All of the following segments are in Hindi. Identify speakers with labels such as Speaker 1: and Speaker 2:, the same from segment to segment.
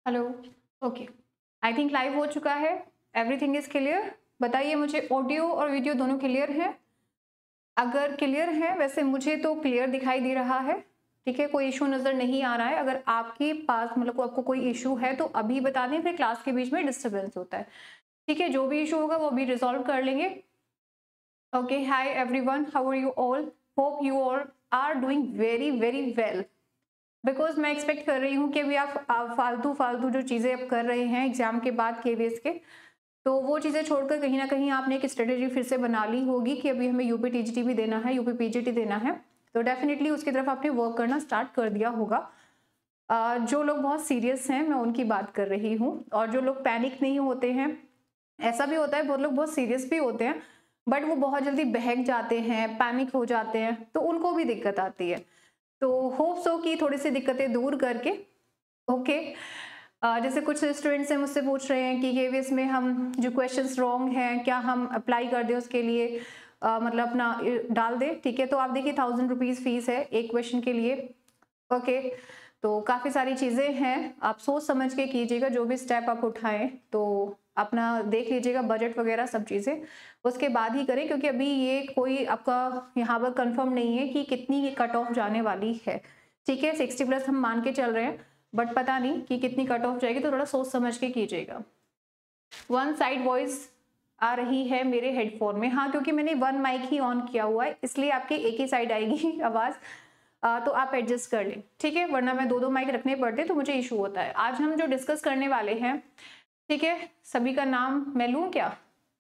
Speaker 1: Hello. Okay, I think live हो चुका है। Everything is clear. बताइए मुझे, ऑडियो और वीडियो दोनों क्लियर है? अगर क्लियर है, वैसे मुझे तो क्लियर दिखाई दे रहा है। ठीक है, कोई इशू नजर नहीं आ रहा है। अगर आपके पास मतलब आपको कोई इशू है तो अभी बता दें, फिर क्लास के बीच में डिस्टर्बेंस होता है। ठीक है, जो भी इशू होगा वो अभी रिजॉल्व कर लेंगे। Okay, hi everyone, how are you all? Hope you all are doing very very well. Because मैं एक्सपेक्ट कर रही हूँ कि अभी आप फालतू फालतू जो चीज़ें आप कर रहे हैं एग्जाम के बाद केवीएस के, तो वो चीज़ें छोड़कर कहीं ना कहीं आपने एक स्ट्रेटेजी फिर से बना ली होगी कि अभी हमें यूपी टीजीटी भी देना है, यूपी पीजीटी देना है। तो डेफिनेटली उसकी तरफ आपने वर्क करना स्टार्ट कर दिया होगा। जो लोग बहुत सीरियस हैं मैं उनकी बात कर रही हूँ, और जो लोग पैनिक नहीं होते हैं, ऐसा भी होता है बहुत लोग बहुत सीरियस भी होते हैं बट वो बहुत जल्दी बहक जाते हैं, पैनिक हो जाते हैं, तो उनको भी दिक्कत आती है। तो होप सो कि थोड़ी सी दिक्कतें दूर करके ओके। जैसे कुछ स्टूडेंट्स हैं मुझसे पूछ रहे हैं कि केवीएस में हम जो क्वेश्चंस रॉन्ग हैं क्या हम अप्लाई कर दें उसके लिए, मतलब अपना डाल दें। ठीक है, तो आप देखिए 1000 रुपीज फीस है एक क्वेश्चन के लिए। ओके, तो काफ़ी सारी चीज़ें हैं, आप सोच समझ के कीजिएगा जो भी स्टेप आप उठाएं, तो अपना देख लीजिएगा बजट वगैरह सब चीज़ें, उसके बाद ही करें, क्योंकि अभी ये कोई आपका यहाँ पर कंफर्म नहीं है कि कितनी कट ऑफ जाने वाली है। ठीक है, 60+ हम मान के चल रहे हैं, बट पता नहीं कि कितनी कट ऑफ जाएगी, तो थोड़ा सोच समझ के कीजिएगा। वन साइड वॉइस आ रही है मेरे हेडफोन में, हाँ क्योंकि मैंने वन माइक ही ऑन किया हुआ है, इसलिए आपके एक ही साइड आएगी आवाज़। तो आप एडजस्ट कर लें, ठीक है, वरना मैं दो माइक रखने पड़ते तो मुझे इशू होता है। आज हम जो डिस्कस करने वाले हैं, ठीक है, सभी का नाम मैं लूँ क्या?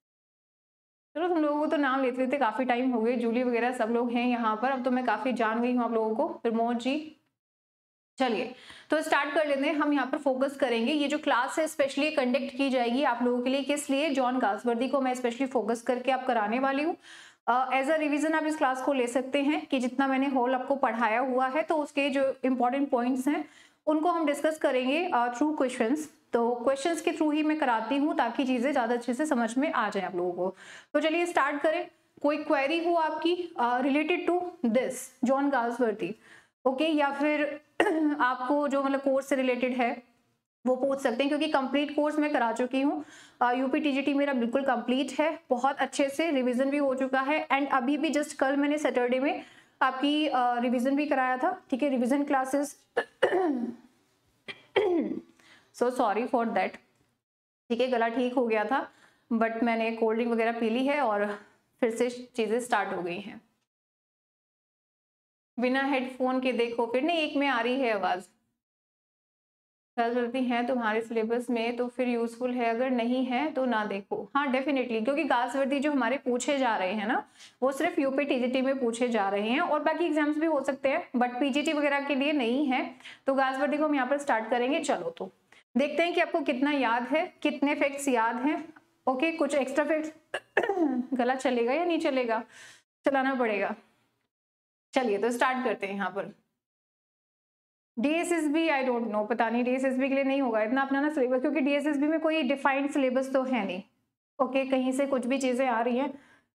Speaker 1: चलो, तुम लोगों को तो नाम लेते लेते काफी टाइम हो गए, जूली वगैरह सब लोग हैं यहाँ पर, अब तो मैं काफी जान गई हूँ आप लोगों को। प्रमोद जी, चलिए तो स्टार्ट कर लेते हैं। हम यहाँ पर फोकस करेंगे, ये जो क्लास है स्पेशली कंडक्ट की जाएगी आप लोगों के लिए, किस लिए? जॉन गासवर्दी को मैं स्पेशली फोकस करके आप कराने वाली हूँ। एज अ रिवीजन आप इस क्लास को ले सकते हैं कि जितना मैंने होल आपको पढ़ाया हुआ है, तो उसके जो इंपॉर्टेंट पॉइंट्स हैं उनको हम डिस्कस करेंगे थ्रू क्वेश्चंस। तो क्वेश्चंस के थ्रू ही मैं कराती हूँ ताकि चीजें ज्यादा अच्छे से समझ में आ जाए आप लोगों को। तो चलिए स्टार्ट करें। कोई क्वेरी हो आपकी related to this John Galsworthy, okay, या फिर आपको जो मतलब कोर्स से रिलेटेड है वो पूछ सकते हैं, क्योंकि कंप्लीट कोर्स मैं करा चुकी हूँ। यूपी टीजीटी मेरा बिल्कुल कंप्लीट है, बहुत अच्छे से रिवीजन भी हो चुका है, एंड अभी भी जस्ट कल मैंने सैटरडे में आपकी रिवीजन भी कराया था। ठीक है, revision classes so sorry for that. ठीक है, गला ठीक हो गया था बट मैंने कोल्ड ड्रिंक वगैरह पी ली है और फिर से चीजें स्टार्ट हो गई हैं। बिना हेडफोन के देखो, फिर नहीं, एक में आ रही है आवाज। गासवर्दी है तुम्हारे सिलेबस में तो फिर यूजफुल है, अगर नहीं है तो ना देखो। हाँ डेफिनेटली, क्योंकि गासवर्दी जो हमारे पूछे जा रहे हैं ना, वो सिर्फ यूपी टीजीटी में पूछे जा रहे हैं, और बाकी एग्जाम्स भी हो सकते हैं बट पीजीटी वगैरह के लिए नहीं है। तो गासवर्दी को हम यहाँ पर स्टार्ट करेंगे। चलो तो देखते हैं कि आपको कितना याद है, कितने फैक्ट्स याद हैं। ओके, कुछ एक्स्ट्रा फैक्ट्स गला चलेगा या नहीं चलेगा? चलाना पड़ेगा। चलिए तो स्टार्ट करते हैं यहाँ पर। डीएसएसबी आई डोंट नो, पता नहीं, डीएसएसबी के लिए नहीं होगा इतना अपना ना सिलेबस, क्योंकि डीएसएसबी में कोई डिफाइंड सिलेबस तो है नहीं। ओके, कहीं से कुछ भी चीजें आ रही हैं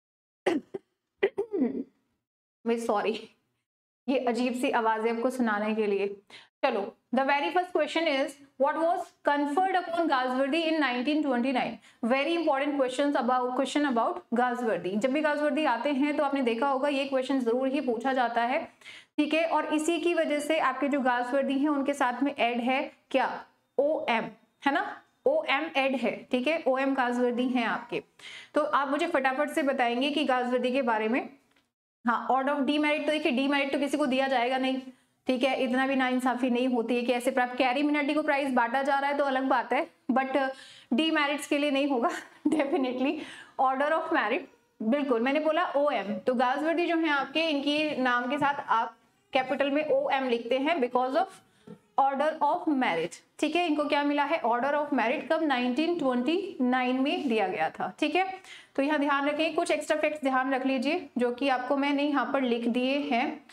Speaker 1: मैं सॉरी, ये अजीब सी आवाजें आपको सुनाने के लिए। चलो, the very first question is what was conferred upon Galsworthy in 1929। Very important question about Galsworthy. जब भी गासवर्दी आते हैं तो आपने देखा होगा ये क्वेश्चन जरूर ही पूछा जाता है। ठीक है, और इसी की वजह से आपके जो गासवर्दी हैं उनके साथ में एड है क्या? OM, है ना, OM एड है। ठीक है, OM गासवर्दी हैं आपके। तो आप मुझे फटाफट से बताएंगे कि गासवर्दी के बारे में। हाँ, ऑर्डर ऑफ डीमेरिट, तो देखिए डीमेरिट तो किसी को दिया जाएगा नहीं। ठीक है, इतना भी नाइंसाफी नहीं होती है कि ऐसे प्राप्त कैरी मिनाटी को प्राइज बांटा जा रहा है तो अलग बात है, बट डीमेरिट्स के लिए नहीं होगा डेफिनेटली। ऑर्डर ऑफ मेरिट, बिल्कुल मैंने बोला OM, तो गासवर्दी जो है आपके, इनकी नाम के साथ आप कैपिटल में OM लिखते हैं because of order of merit. ठीक है, इनको क्या मिला है? Order of merit. कब? 1929 में दिया गया था। ठीक है, तो यहाँ ध्यान रखें, कुछ एक्स्ट्रा फैक्ट्स ध्यान रख लीजिए जो कि आपको मैंने यहाँ पर लिख दिए हैं।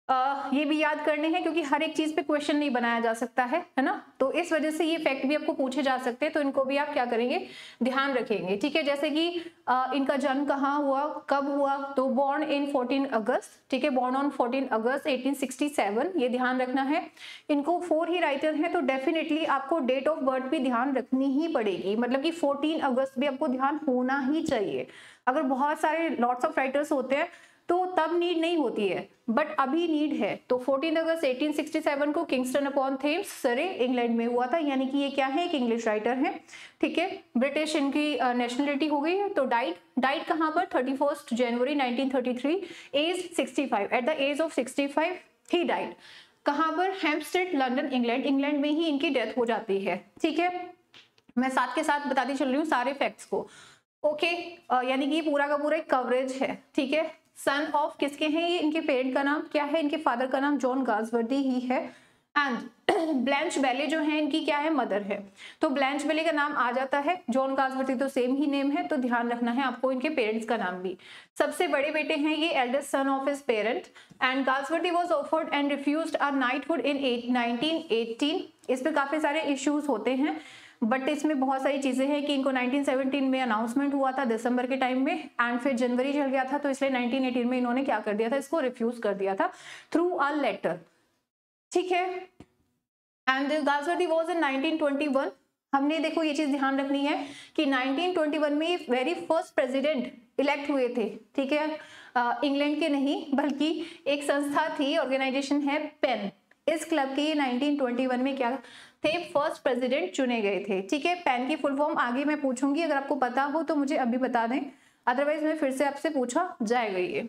Speaker 1: ये भी याद करने हैं क्योंकि हर एक चीज पे क्वेश्चन नहीं बनाया जा सकता है ना, तो इस वजह से ये फैक्ट भी आपको पूछे जा सकते हैं, तो इनको भी आप क्या करेंगे, ध्यान रखेंगे। ठीक है, जैसे कि इनका जन्म कहाँ हुआ, कब हुआ, तो बॉर्न इन 14 अगस्त, ठीक है, बॉर्न ऑन 14 अगस्त 1867, ये ध्यान रखना है। इनको 4 ही राइटर हैं, तो डेफिनेटली आपको डेट ऑफ बर्थ भी ध्यान रखनी ही पड़ेगी, मतलब कि 14 अगस्त भी आपको ध्यान होना ही चाहिए। अगर बहुत सारे लॉट्स ऑफ राइटर्स होते हैं तो तब नीड नहीं होती है, बट अभी नीड है। तो 14 अगस्त 1867 को Kingston upon Thames, Surrey, England में हुआ था, यानी कि ये क्या है, एक इंग्लिश राइटर है। ठीक है, ब्रिटिश इनकी नेशनलिटी हो गई है। तो डाइट कहाँ पर, 31 जनवरी 1933, age 65, at the age of 65 ही डाइट। कहाँ पर, हेम्पस्टेड, लंदन, इंग्लैंड, इंग्लैंड में ही इनकी डेथ हो जाती है। ठीक है, मैं साथ के साथ बताती चल रही हूँ सारे फैक्ट्स को। ओके, यानी कि पूरा का पूरा एक कवरेज है। ठीक है, सन ऑफ किसके हैं ये, इनके पेरेंट का नाम क्या है, इनके फादर का नाम जॉन गाल्सवर्दी ही है। एंड ब्लैंच बेले जो है इनकी क्या है, मदर है। तो ब्लैंच बेले का नाम आ जाता है, जॉन गाल्सवर्दी तो सेम ही नेम है, तो ध्यान रखना है आपको इनके पेरेंट्स का नाम भी। सबसे बड़े बेटे हैं ये, eldest son of his parent. And Galsworthy was offered and refused a knighthood in 1918। इस पे काफी सारे इश्यूज होते हैं, बट इसमें बहुत सारी चीजें हैं कि इनको 1917 में अनाउंसमेंट हुआ था दिसंबर के टाइम में, एंड फिर जनवरी चल गया था, तो इसलिए 1918 में इन्होंने क्या कर दिया था, इसको रिफ्यूज कर दिया था थ्रू अ लेटर। ठीक है, एंड गाल्सवर्दी वाज इन 1921। हमने देखो ये चीज ध्यान रखनी है कि 1921 में वेरी फर्स्ट प्रेसिडेंट इलेक्ट हुए थे। ठीक है, इंग्लैंड के नहीं बल्कि एक संस्था थी, ऑर्गेनाइजेशन है पेन, इस क्लब के 1921 में क्या थे, फर्स्ट प्रेसिडेंट चुने गए थे। ठीक है, पेन की फुल फॉर्म आगे मैं पूछूंगी, अगर आपको पता हो तो मुझे अभी बता दें, अदरवाइज मैं फिर से आपसे पूछा जाएगा ये।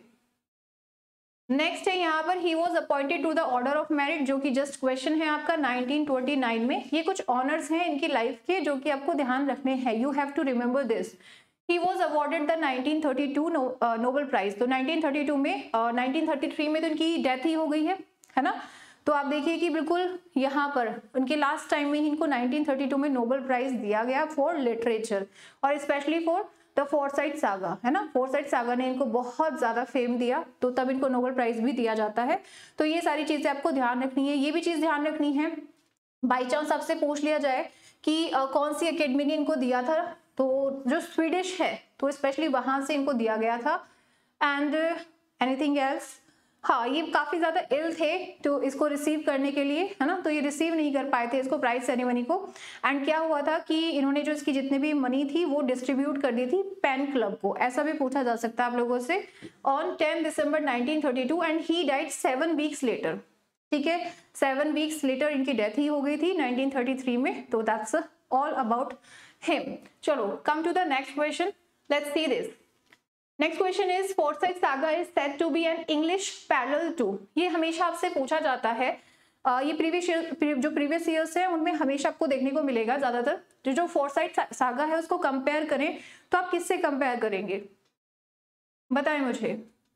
Speaker 1: नेक्स्ट है यहाँ पर, he was appointed to the order of merit, जो कि जस्ट क्वेश्चन है आपका 1929 में। ये कुछ ऑनर्स हैं इनकी लाइफ के जो कि आपको ध्यान रखने हैं, you have to remember this. He was awarded the 1932 Nobel prize. तो 1932 में 1933 में तो इनकी डेथ ही हो गई है ना। तो आप देखिए कि बिल्कुल यहाँ पर उनके लास्ट टाइम में ही इनको 1932 में नोबेल प्राइज दिया गया फॉर लिटरेचर, और specially for the Forsyte Saga, है ना। फोरसाइट सागा ने इनको बहुत ज्यादा फेम दिया, तो तब इनको नोबेल प्राइज भी दिया जाता है। तो ये सारी चीजें आपको ध्यान रखनी है। ये भी चीज ध्यान रखनी है, बाई चांस आपसे पूछ लिया जाए कि कौन सी अकेडमी ने इनको दिया था, तो जो स्वीडिश है, तो स्पेशली वहां से इनको दिया गया था। एंड एनीथिंग एल्स, हाँ, ये काफी ज्यादा इल थे तो इसको रिसीव करने के लिए, है ना, तो ये रिसीव नहीं कर पाए थे इसको, प्राइज सेरेमनी को। एंड क्या हुआ था कि इन्होंने जो इसकी जितने भी मनी थी वो डिस्ट्रीब्यूट कर दी थी पेन क्लब को, ऐसा भी पूछा जा सकता है आप लोगों से, ऑन 10 दिसंबर 1932, and he died 7 weeks later. ठीक है, 7 वीक्स लेटर इनकी डेथ ही हो गई थी 1933 में। तो दैट्स ऑल अबाउट हिम। चलो, come to the next question, let's see this. Next question is, Forsyte Saga is said to be an English parallel to. ये हमेशा आपसे पूछा जाता है, ये प्रीवियस ईयर्स है उनमें हमेशा आपको देखने को मिलेगा। ज्यादातर जो फोरसाइट सागा है उसको कंपेयर करें तो आप किससे कंपेयर करेंगे, बताएं मुझे।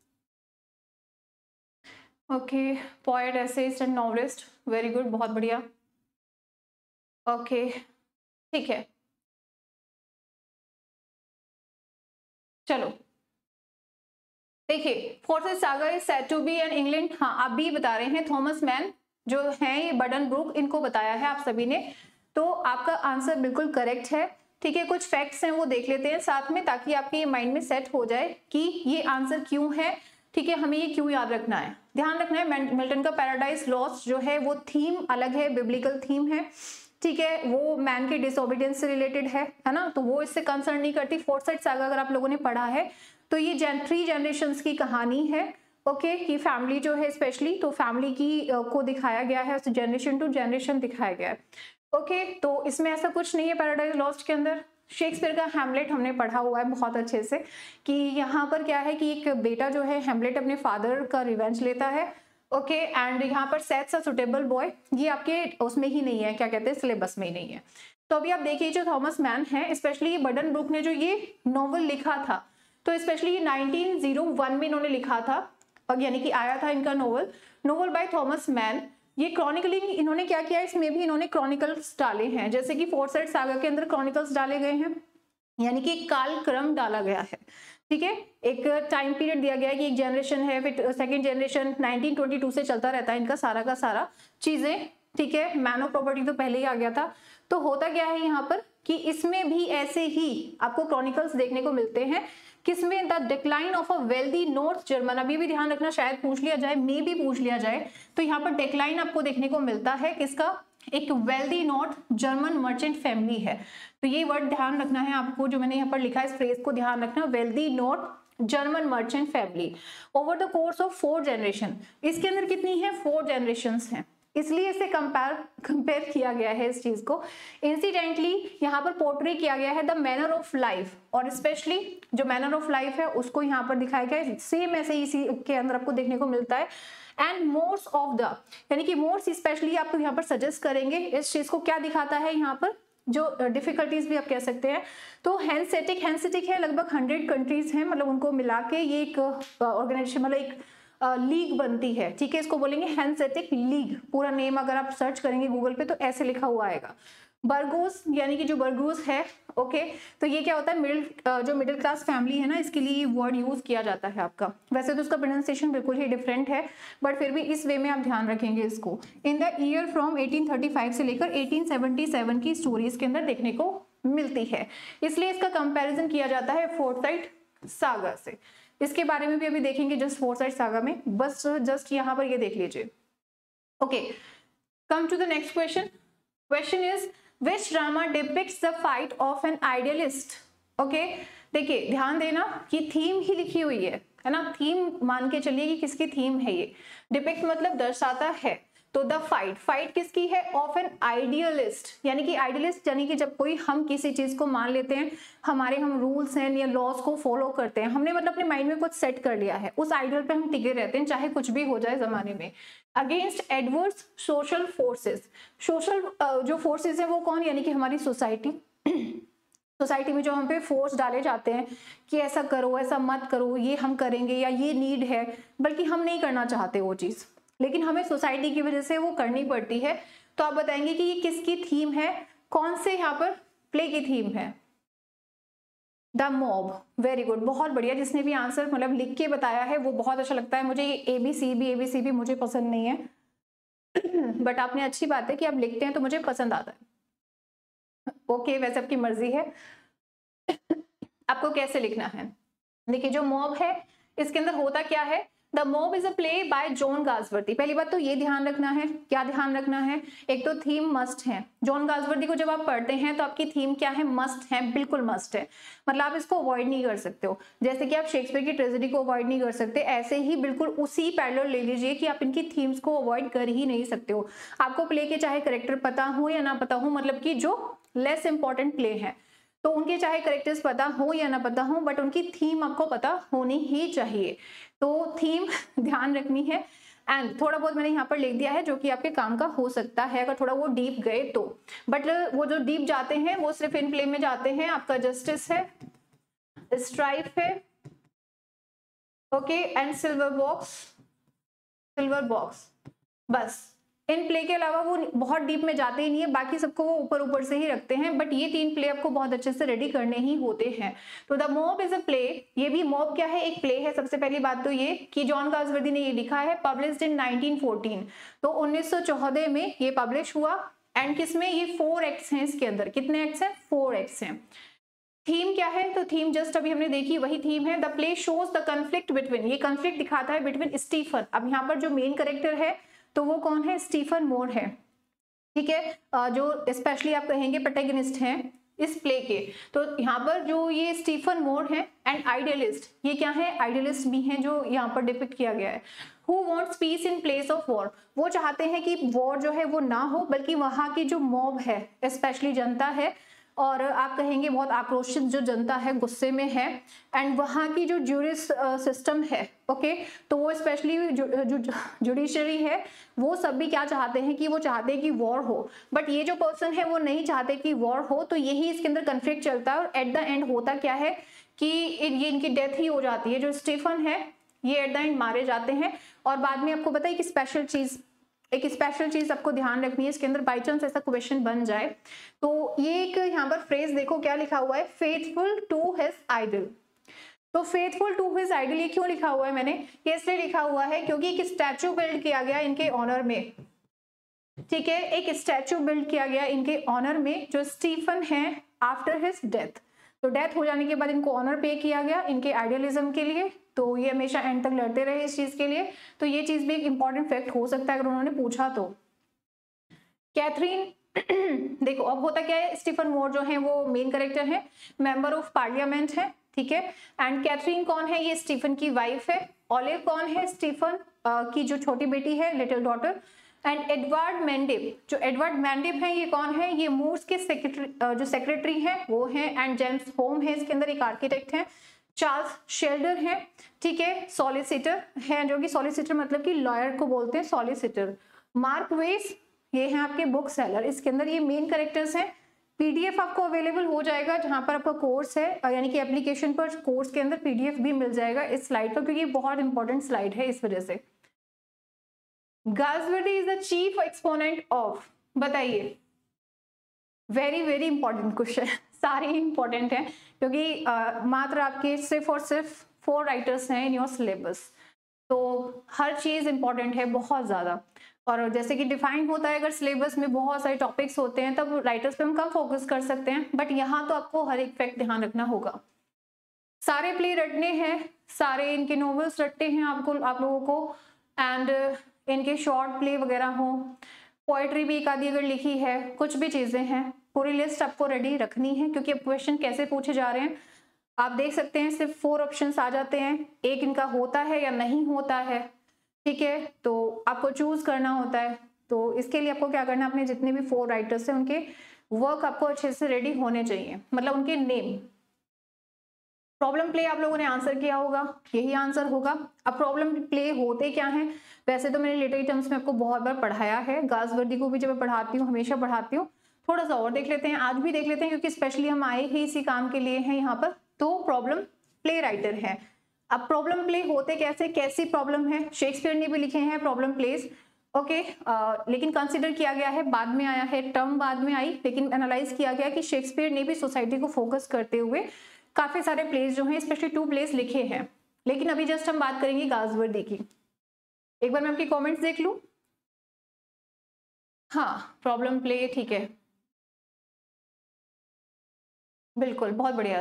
Speaker 1: Okay, poet, essayist and novelist, very good, बहुत बढ़िया। ओके, ठीक है, चलो देखिए, Forsyte Saga is said to be an England, हाँ आप भी बता रहे हैं, थॉमस मैन जो है ये बर्डन ब्रूक, इनको बताया है आप सभी ने, तो आपका आंसर बिल्कुल करेक्ट है। ठीक है, कुछ फैक्ट्स हैं वो देख लेते हैं साथ में, ताकि आपके ये माइंड में सेट हो जाए कि ये आंसर क्यों है। ठीक है, हमें ये क्यों याद रखना है, ध्यान रखना है। मिल्टन का पैराडाइज लॉस्ट जो है वो थीम अलग है, बिब्लिकल थीम है। ठीक है, वो मैन के डिसओबीडियंस से रिलेटेड है ना, तो वो इससे कंसर्न नहीं करती। फोरसाइट सागा अगर आप लोगों ने पढ़ा है तो ये 3 जनरेशंस की कहानी है। ओके, कि फैमिली जो है स्पेशली, तो फैमिली की को दिखाया गया है, जनरेशन टू जनरेशन दिखाया गया है। ओके, तो इसमें ऐसा कुछ नहीं है पैराडाइज लॉस्ट के अंदर। शेक्सपियर का हैमलेट हमने पढ़ा हुआ है बहुत अच्छे से, कि यहाँ पर क्या है कि एक बेटा जो है हैमलेट अपने फादर का रिवेंज लेता है। ओके, एंड यहाँ पर सेट्स अ सुटेबल बॉय, ये आपके उसमें ही नहीं है, क्या कहते हैं, सिलेबस में ही नहीं है। तो अभी आप देखिए जो थॉमस मैन है, स्पेशली ये बर्डन ब्रूक ने जो ये नॉवल लिखा था, तो स्पेशली ये 1901 में इन्होंने लिखा था, और यानी कि आया था इनका नोवेल बाय थॉमस मैन। ये क्रॉनिकलिंग इन्होंने क्या किया, इसमें भी इन्होंने क्रॉनिकल्स डाले हैं, जैसे कि फोरसाइट सागा के अंदर क्रॉनिकल्स डाले गए हैं, यानी कि काल क्रम डाला गया है। ठीक है, एक टाइम पीरियड दिया गया है कि एक जनरेशन है, फिर सेकंड जनरेशन 1922 से चलता रहता है इनका सारा का सारा चीजें। ठीक है, मैन ऑफ प्रॉपर्टी तो पहले ही आ गया था। तो होता क्या है यहाँ पर कि इसमें भी ऐसे ही आपको क्रॉनिकल्स देखने को मिलते हैं, किसमें, the decline of a wealthy North German. अभी भी ध्यान रखना, शायद पूछ लिया जाए, मे भी पूछ लिया जाए। तो यहाँ पर डिक्लाइन आपको देखने को मिलता है किसका, एक wealthy North German merchant family है। तो ये वर्ड ध्यान रखना है आपको, जो मैंने यहाँ पर लिखा है इस फ्रेज को ध्यान रखना, wealthy North German merchant family over the course of 4 generation. इसके अंदर कितनी है, 4 जनरेशंस हैं, इसलिए इसे कंपेयर किया गया है इस चीज को। इंसिडेंटली यहाँ पर पोर्ट्रे किया गया है द मैनर ऑफ लाइफ, और स्पेशली जो मैनर ऑफ लाइफ है उसको यहाँ पर दिखाया गया है, सेम ऐसे इसी के अंदर आपको देखने को मिलता है। एंड मोर्स ऑफ द, यानी कि मोर्स स्पेशली आपको यहाँ पर सजेस्ट करेंगे इस चीज को, क्या दिखाता है यहाँ पर, जो डिफिकल्टीज भी आप कह सकते हैं। तो हैंसेटिक है, लगभग 100 कंट्रीज हैं, मतलब उनको मिला के ये एक ऑर्गेनाइजेशन, मतलब एक लीग बनती है। ठीक है, इसको बोलेंगे हैंसेटिक लीग। पूरा नेम अगर आप सर्च करेंगे गूगल पे तो ऐसे लिखा हुआ आएगा। बर्गोस, यानी कि जो बर्गोस है, ओके, तो ये क्या होता है, जो मिडिल क्लास फैमिली है ना, इसके लिए ये वर्ड यूज किया जाता है आपका। वैसे तो उसका प्रोनाउंसिएशन बिल्कुल ही डिफरेंट है, बट फिर भी इस वे में आप ध्यान रखेंगे इसको। इन द ईयर फ्रॉम 1835 से लेकर 1877 की स्टोरी इसके अंदर देखने को मिलती है, इसलिए इसका कंपेरिजन किया जाता है फोर्साइट सागा से। इसके बारे में भी अभी देखेंगे जस्ट फोर्साइट सागा में, बस जस्ट यहाँ पर ये देख लीजिए। Okay, come to the next question. Question is which drama depicts the fight of an idealist? Okay, देखिए ध्यान देना कि थीम ही लिखी हुई है ना, थीम मान के चलिए कि किसकी थीम है ये। डिपिक्ट मतलब दर्शाता है, तो द फाइट किसकी है, ऑफ एन आइडियलिस्ट, यानी कि आइडियलिस्ट यानी कि जब कोई हम किसी चीज को मान लेते हैं, हमारे हम रूल्स हैं या लॉज को फॉलो करते हैं, हमने मतलब अपने माइंड में कुछ सेट कर लिया है, उस आइडियल पे हम टिके रहते हैं चाहे कुछ भी हो जाए जमाने में। Against adverse social forces, social जो फोर्सेस है वो कौन, यानी कि हमारी सोसाइटी। सोसाइटी में जो हम पे फोर्स डाले जाते हैं कि ऐसा करो, ऐसा मत करो, ये हम करेंगे या ये नीड है, बल्कि हम नहीं करना चाहते वो चीज, लेकिन हमें सोसाइटी की वजह से वो करनी पड़ती है। तो आप बताएंगे कि ये किसकी थीम है, कौन से यहाँ पर प्ले की थीम है, द मॉब। वेरी गुड, बहुत बढ़िया, जिसने भी आंसर मतलब लिख के बताया है वो बहुत अच्छा लगता है मुझे। ये एबीसी भी मुझे पसंद नहीं है बट आपने अच्छी बात है कि आप लिखते हैं तो मुझे पसंद आता है। ओके, वैसे आपकी मर्जी है आपको कैसे लिखना है। देखिए जो मॉब है इसके अंदर होता क्या है, the mob is a play by John Galsworthy. पहली बात तो ये ध्यान रखना है, क्या ध्यान रखना है, एक तो थीम मस्ट है। जॉन गाल्सवर्दी को जब आप पढ़ते हैं तो आपकी थीम क्या है, मस्ट है, बिल्कुल मस्ट है, मतलब आप इसको अवॉइड नहीं कर सकते हो। जैसे कि आप शेक्सपियर की ट्रेजेडी को अवॉइड नहीं कर सकते, ऐसे ही बिल्कुल उसी पैरेलल ले लीजिए कि आप इनकी थीम्स को अवॉइड कर ही नहीं सकते हो। आपको प्ले के चाहे करेक्टर पता हो या ना पता हो, मतलब कि जो लेस इंपॉर्टेंट प्ले है तो उनके चाहे करेक्टर्स पता हो या ना पता हो, बट उनकी थीम आपको पता होनी ही चाहिए। तो थीम ध्यान रखनी है। एंड थोड़ा बहुत मैंने यहाँ पर लिख दिया है जो कि आपके काम का हो सकता है अगर थोड़ा वो डीप गए तो, बट वो जो डीप जाते हैं वो सिर्फ इन प्ले में जाते हैं। आपका जस्टिस है, स्ट्राइफ है, ओके, एंड सिल्वर बॉक्स, बस इन प्ले के अलावा वो बहुत डीप में जाते ही नहीं है, बाकी सबको वो ऊपर ऊपर से ही रखते हैं, बट ये 3 प्ले आपको बहुत अच्छे से रेडी करने ही होते हैं। तो the mob is a play, ये भी मॉब क्या है, एक प्ले है। सबसे पहली बात तो ये कि जॉन गाल्सवर्दी ने ये लिखा है, पब्लिश्ड इन 1914, तो 1914 में ये पब्लिश हुआ। एंड किसमें, ये 4 एक्ट्स हैं इसके अंदर। कितने एक्ट्स हैं, 4 एक्ट्स हैं। थीम क्या है, तो थीम जस्ट अभी हमने देखी वही थीम है। The play shows the conflict between, ये कन्फ्लिक्ट दिखाता है बिटवीन स्टीफन। अब यहाँ पर जो मेन कैरेक्टर है तो वो कौन है, स्टीफन मोर है, ठीक है, जो स्पेशली आप कहेंगे प्रोटैगनिस्ट हैं इस प्ले के। तो यहाँ पर जो ये स्टीफन मोर है एंड आइडियलिस्ट, ये क्या है, आइडियलिस्ट भी हैं जो यहाँ पर डिपिक्ट किया गया है। Who wants peace in place of war, वो चाहते हैं कि वॉर जो है वो ना हो, बल्कि वहां की जो मॉब है, स्पेशली जनता है, और आप कहेंगे बहुत आक्रोशित जो जनता है, गुस्से में है, एंड वहाँ की जो ज्यूरिस सिस्टम है, ओके, तो वो स्पेशली जुडिशरी है, वो सब भी क्या चाहते हैं कि वो चाहते हैं कि वॉर हो, बट ये जो पर्सन है वो नहीं चाहते कि वॉर हो। तो यही इसके अंदर कन्फ्लिक्ट चलता है, और एट द एंड होता क्या है कि ये इनकी डेथ ही हो जाती है। जो स्टीफन है ये एट द एंड मारे जाते हैं। और बाद में आपको पता है कि एक स्पेशल चीज आपको ध्यान रखनी है इसके अंदर, बाई चांस ऐसा क्वेश्चन बन जाए तो ये एक यहाँ पर फ्रेज देखो क्या लिखा हुआ है, फेथफुल टू हिज आइडल। तो फेथफुल टू हिज आइडल ये क्यों लिखा हुआ है मैंने, ये इसलिए लिखा हुआ है क्योंकि एक स्टैचू बिल्ड किया गया इनके ऑनर में, ठीक है, एक स्टैचू बिल्ड किया गया इनके ऑनर में जो स्टीफन है आफ्टर हिज डेथ। तो डेथ हो जाने के बाद इनको ऑनर पे किया गया इनके आइडियलिज्म के लिए, तो ये हमेशा एंड तक लड़ते रहे इस चीज के लिए। तो ये चीज भी एक इंपॉर्टेंट फैक्ट हो सकता है अगर उन्होंने पूछा तो। कैथरीन देखो अब होता क्या है, स्टीफन मोर जो है वो मेन कैरेक्टर है, मेंबर ऑफ पार्लियामेंट है, ठीक है। एंड कैथरीन कौन है, ये स्टीफन की वाइफ है। ऑलिव कौन है, स्टीफन की जो छोटी बेटी है, little daughter. And Edward Mendip, जो एडवर्ड मैंडिप है ये कौन है, ये मूर्स के सेक्रेटरी जो सेक्रेटरी है वो है। एंड जेम्स होम है इसके अंदर एक आर्किटेक्ट है। चार्ल्स शेल्डर है, ठीक है, सॉलिसिटर है, जो कि सॉलिसिटर मतलब कि लॉयर को बोलते हैं सॉलिसिटर। मार्क वेस ये है आपके बुक सेलर, इसके अंदर ये मेन कैरेक्टर्स हैं। पीडीएफ आपको अवेलेबल हो जाएगा जहां पर आपका कोर्स है, यानी कि एप्लीकेशन पर कोर्स के अंदर पीडीएफ भी मिल जाएगा इस स्लाइड पर, क्योंकि ये बहुत इंपॉर्टेंट स्लाइड है इस वजह से। Galsworthy is the chief exponent of, बताइए, वेरी वेरी इंपॉर्टेंट क्वेश्चन, सारे इंपॉर्टेंट हैं क्योंकि मात्र आपके सिर्फ और सिर्फ 4 राइटर्स हैं इन योर सिलेबस, तो हर चीज इंपॉर्टेंट है बहुत ज्यादा। और जैसे कि डिफाइंड होता है अगर सिलेबस में बहुत सारे टॉपिक्स होते हैं तब राइटर्स पे हम कम फोकस कर सकते हैं, बट यहाँ तो आपको हर एक फैक्ट ध्यान रखना होगा। सारे प्ले रटने हैं, सारे इनके नॉवेल्स रटते हैं आप लोगों को। एंड इनके शॉर्ट प्ले वगैरह हो, पोएट्री भी एक आधी अगर लिखी है, कुछ भी चीजें हैं, पूरी लिस्ट आपको रेडी रखनी है क्योंकि अब क्वेश्चन कैसे पूछे जा रहे हैं आप देख सकते हैं। सिर्फ 4 ऑप्शंस आ जाते हैं, एक इनका होता है या नहीं होता है, ठीक है, तो आपको चूज करना होता है। तो इसके लिए आपको क्या करना है, अपने जितने भी 4 राइटर्स हैं उनके वर्क आपको अच्छे से रेडी होने चाहिए, मतलब उनके नेम। प्रॉब्लम प्ले आप लोगों ने आंसर किया होगा, यही आंसर होगा। अब प्रॉब्लम प्ले होते क्या हैं, वैसे तो मैंने लिटरेरी टर्म्स में आपको बहुत बार पढ़ाया है, गाल्सवर्दी को भी जब मैं पढ़ाती हूँ हमेशा पढ़ाती हूँ। थोड़ा सा और देख लेते हैं, आज भी देख लेते हैं क्योंकि स्पेशली हम आए ही इसी काम के लिए हैं यहाँ पर। तो प्रॉब्लम प्ले राइटर है। अब प्रॉब्लम प्ले होते कैसे, कैसी प्रॉब्लम है, शेक्सपियर ने भी लिखे हैं प्रॉब्लम प्लेस, ओके, लेकिन कंसिडर किया गया है, बाद में आया है, टर्म बाद में आई, लेकिन एनालाइज किया गया कि शेक्सपियर ने भी सोसाइटी को फोकस करते हुए काफी सारे प्लेस जो हैं, स्पेशली 2 प्लेस लिखे हैं। लेकिन अभी जस्ट हम बात करेंगे गाल्सवर्दी की। एक बार मैं आपकी कमेंट्स देख लूं। हाँ, प्रॉब्लम प्ले, ठीक है, बिल्कुल, बहुत बढ़िया।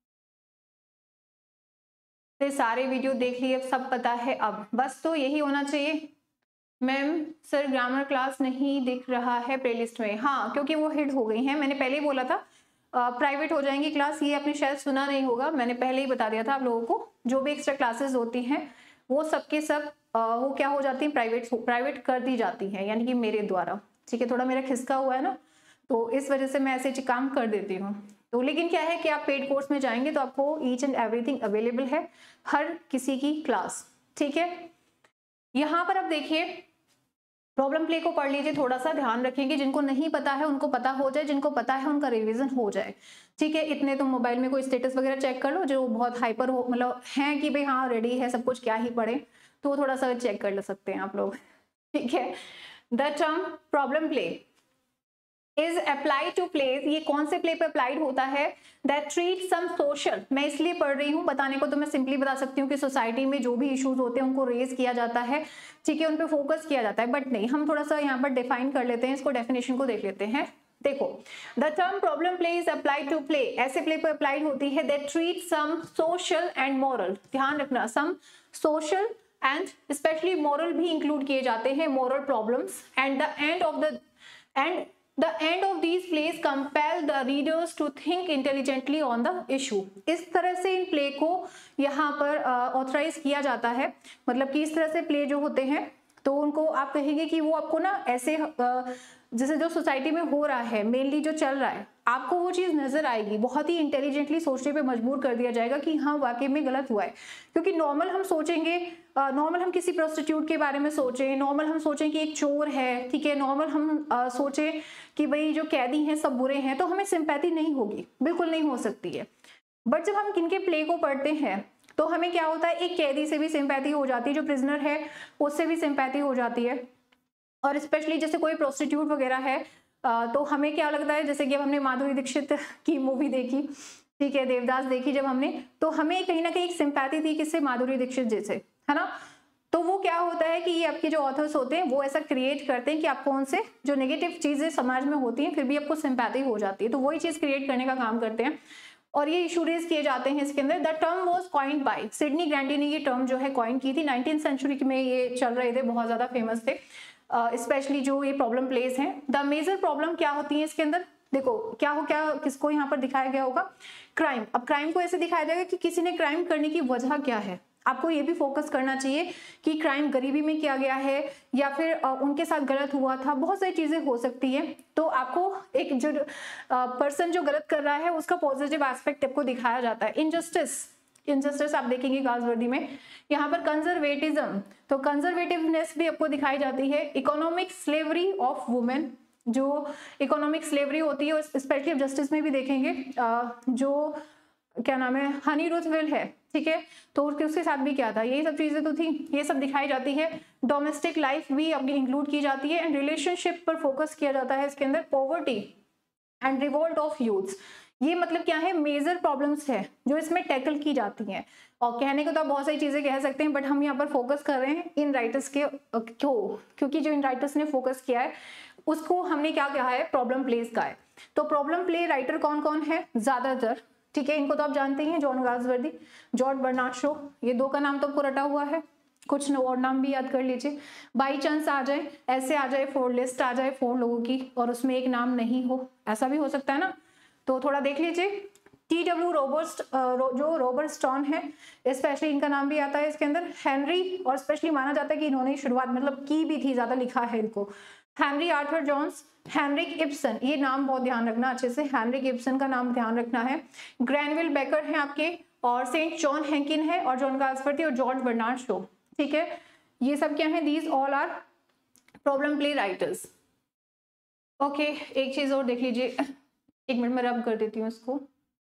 Speaker 1: तो सारे वीडियो देख लिए, सब पता है अब, बस तो यही होना चाहिए। मैम सर ग्रामर क्लास नहीं दिख रहा है प्लेलिस्ट में, हाँ क्योंकि वो हिट हो गई हैं, मैंने पहले ही बोला था प्राइवेट हो जाएंगी क्लास, ये आपने शायद सुना नहीं होगा, मैंने पहले ही बता दिया था आप लोगों को। जो भी एक्स्ट्रा क्लासेस होती हैं वो सबके सब वो क्या हो जाती हैं, प्राइवेट कर दी जाती हैं, यानी कि मेरे द्वारा, ठीक है, थोड़ा मेरा खिसका हुआ है ना, तो इस वजह से मैं ऐसे काम कर देती हूँ। तो लेकिन क्या है कि आप पेड कोर्स में जाएंगे तो आपको ईच एंड एवरीथिंग अवेलेबल है, हर किसी की क्लास, ठीक है। यहाँ पर आप देखिए प्रॉब्लम प्ले को पढ़ लीजिए, थोड़ा सा ध्यान रखेंगे, जिनको नहीं पता है उनको पता हो जाए, जिनको पता है उनका रिवीजन हो जाए, ठीक है। इतने तो मोबाइल में कोई स्टेटस वगैरह चेक कर लो, जो बहुत हाइपर हो, मतलब है कि भाई हाँ रेडी है सब कुछ, क्या ही पढ़े, तो थोड़ा सा चेक कर सकते हैं आप लोग, ठीक है। The term problem play is applied to plays, ये कौन से प्ले पे अप्लाइड होता है, दैट ट्रीट सम सोशल, मैं इसलिए पढ़ रही हूँ, बताने को तो मैं सिंपली बता सकती हूँ कि सोसाइटी में जो भी इश्यूज होते हैं उनको रेज किया जाता है, ठीक है, उन पे फोकस किया जाता है, बट नहीं, हम थोड़ा सा यहाँ पर डिफाइन कर लेते हैं, इसको डेफिनेशन को देख लेते हैं। देखो, the term problem play is applied to play, ऐसे प्ले पर अप्लाइड होती है that treat some social and moral, ध्यान रखना, some social and specially moral भी इंक्लूड किए जाते हैं, moral problems, and the end of these plays compel the readers to think intelligently on the issue। इस तरह से इन प्ले को यहाँ पर ऑथराइज किया जाता है, मतलब कि इस तरह से प्ले जो होते हैं तो उनको आप कहेंगे कि वो आपको ना ऐसे जैसे जो सोसाइटी में हो रहा है, मेनली जो चल रहा है, आपको वो चीज नजर आएगी, बहुत ही इंटेलिजेंटली सोचने पे मजबूर कर दिया जाएगा कि हाँ वाकई में गलत हुआ है। क्योंकि नॉर्मल हम सोचेंगे, नॉर्मल हम किसी प्रोस्टिट्यूट के बारे में सोचें, नॉर्मल हम सोचें कि एक चोर है, ठीक है, नॉर्मल हम सोचें कि भाई जो कैदी हैं सब बुरे हैं, तो हमें सिंपैथी नहीं होगी, बिल्कुल नहीं हो सकती है। बट जब हम किनके प्ले को पढ़ते हैं तो हमें क्या होता है, एक कैदी से भी सिंपैथी हो जाती है, जो प्रिजनर है उससे भी सिंपैथी हो जाती है, और स्पेशली जैसे कोई प्रोस्टिट्यूट वगैरह है तो हमें क्या लगता है, जैसे कि अब हमने माधुरी दीक्षित की मूवी देखी ठीक है, देवदास देखी जब हमने, तो हमें कहीं ना कहीं एक सिंपैथी थी किससे, माधुरी दीक्षित जैसे, है ना। तो वो क्या होता है कि ये आपके जो ऑथर्स होते हैं वो ऐसा क्रिएट करते हैं कि आपको उनसे जो नेगेटिव चीजें समाज में होती हैं फिर भी आपको सिंपैथी हो जाती है, तो वही चीज क्रिएट करने का काम करते हैं और ये इशू रेज किए जाते हैं इसके अंदर। The term was coined by Sydney Grundy ने ये टर्म जो है कॉइन की थी, 19th सेंचुरी में ये चल रहे थे, बहुत ज्यादा फेमस थे, स्पेशली जो ये प्रॉब्लम प्लेस हैं। द मेजर प्रॉब्लम क्या होती है इसके अंदर, देखो क्या किसको यहाँ पर दिखाया गया होगा, क्राइम। अब क्राइम को ऐसे दिखाया जाएगा कि किसी ने क्राइम करने की वजह क्या है, आपको ये भी फोकस करना चाहिए कि क्राइम गरीबी में किया गया है या फिर उनके साथ गलत हुआ था, बहुत सारी चीजें हो सकती है। तो आपको एक जो पर्सन जो गलत कर रहा है उसका पॉजिटिव एस्पेक्ट आपको दिखाया जाता है। इनजस्टिस आप देखेंगे गाजवर्दी में, यहाँ पर कंजर्वेटिज्म, तो कंजर्वेटिवनेस भी आपको दिखाई जाती है। इकोनॉमिक स्लेवरी ऑफ वुमेन, जो इकोनॉमिक स्लेवरी होती है स्पेशली जस्टिस में भी देखेंगे, जो क्या नाम है, हनी रुथविल है, ठीक है, तो उसके साथ भी क्या था, यही सब चीजें तो थी, ये सब दिखाई जाती है। डोमेस्टिक लाइफ भी अपनी इंक्लूड की जाती है एंड रिलेशनशिप पर फोकस किया जाता है इसके अंदर। Poverty and revolt of youths, ये मतलब क्या है, मेजर प्रॉब्लम्स है जो इसमें टैकल की जाती हैं। और कहने को तो आप बहुत सारी चीजें कह सकते हैं बट हम यहाँ पर फोकस कर रहे हैं इन राइटर्स के, क्योंकि जो इन राइटर्स ने फोकस किया है उसको हमने क्या कहा है, प्रॉब्लम प्लेस का है। तो प्रॉब्लम प्ले राइटर कौन कौन है ज्यादातर, ठीक है, इनको तो आप जानते ही हैं, John Galsworthy, George Bernard Shaw, ये दो का नाम तो आपको रटा हुआ है, कुछ और नाम भी याद कर लीजिए। बाई चांस आ जाए, ऐसे आ जाए 4 लिस्ट आ जाए 4 लोगों की और उसमें एक नाम नहीं हो, ऐसा भी हो सकता है ना, तो थोड़ा देख लीजिए। TW रॉबर्ट, जो रॉबर्ट स्टोन है, स्पेशली इनका नाम भी आता है इसके अंदर। हेनरी, और स्पेशली माना जाता है कि इन्होंने शुरुआत मतलब की भी थी, ज्यादा लिखा है इनको। Henry Arthur Jones, Henrik Ibsen, ये नाम बहुत ध्यान रखना अच्छे से, हेनरिक इब्सन का नाम ध्यान रखना है। ग्रैनविल बेकर है आपके, और सेंट जॉन हैंकिन है, और जॉन गाल्सवर्दी और जॉर्ज बर्नार्ड शो, ठीक है, ये सब क्या है, these all are problem play writers. Okay, एक चीज और देख लीजिए, एक मिनट में रब कर देती हूँ इसको।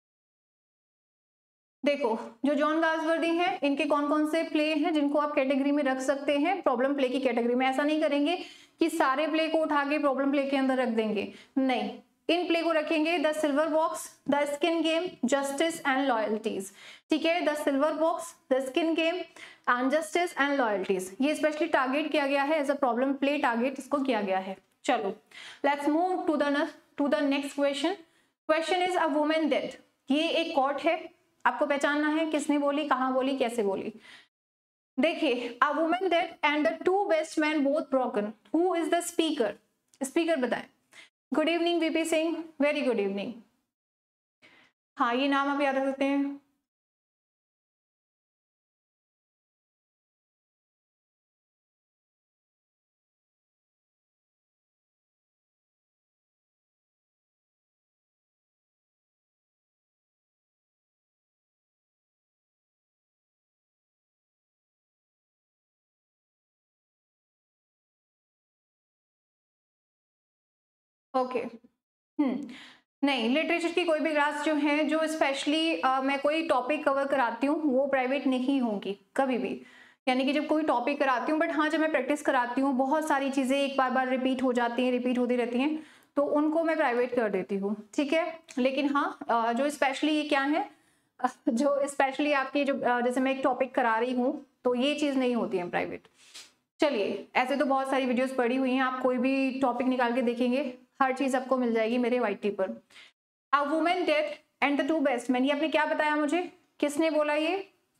Speaker 1: देखो, जो जॉन गाल्सवर्दी हैं, इनके कौन कौन से प्ले हैं जिनको आप कैटेगरी में रख सकते हैं, प्रॉब्लम प्ले की कैटेगरी में। ऐसा नहीं करेंगे कि सारे प्ले को उठा के प्रॉब्लम प्ले के अंदर रख देंगे, नहीं, इन प्ले को रखेंगे। The silver box, the skin game, justice and loyalties, ठीक है, the silver box, the skin game and justice and loyalties, ये स्पेशली टारगेट किया गया है as a problem play, target इसको किया गया है। चलो, let's move to the next question. Question is a woman death, ये एक कोर्ट है, आपको पहचानना है किसने बोली, कहां बोली, कैसे बोली। देखिए, a woman death and the 2 best man both broken, who is the speaker, speaker बताएं। Good evening VP Singh, very good evening. हाँ, ये नाम आप याद रख सकते हैं। ओके, नहीं, लिटरेचर की कोई भी क्लास जो है, जो स्पेशली मैं कोई टॉपिक कवर कराती हूँ वो प्राइवेट नहीं होंगी कभी भी, यानी कि जब कोई टॉपिक कराती हूँ, बट हाँ जब मैं प्रैक्टिस कराती हूँ बहुत सारी चीजें एक बार रिपीट हो जाती हैं, रिपीट होती रहती हैं, तो उनको मैं प्राइवेट कर देती हूँ, ठीक है। लेकिन हाँ, जो स्पेशली ये क्या है, जो स्पेशली आपकी जो जैसे मैं एक टॉपिक करा रही हूँ तो ये चीज नहीं होती है प्राइवेट। चलिए, ऐसे तो बहुत सारी वीडियोस पड़ी हुई हैं, आप कोई भी टॉपिक निकाल के देखेंगे हर चीज आपको मिल जाएगी मेरे YT पर। A woman death and the 2 best man, ये आपने क्या बताया मुझे, किसने बोला ये?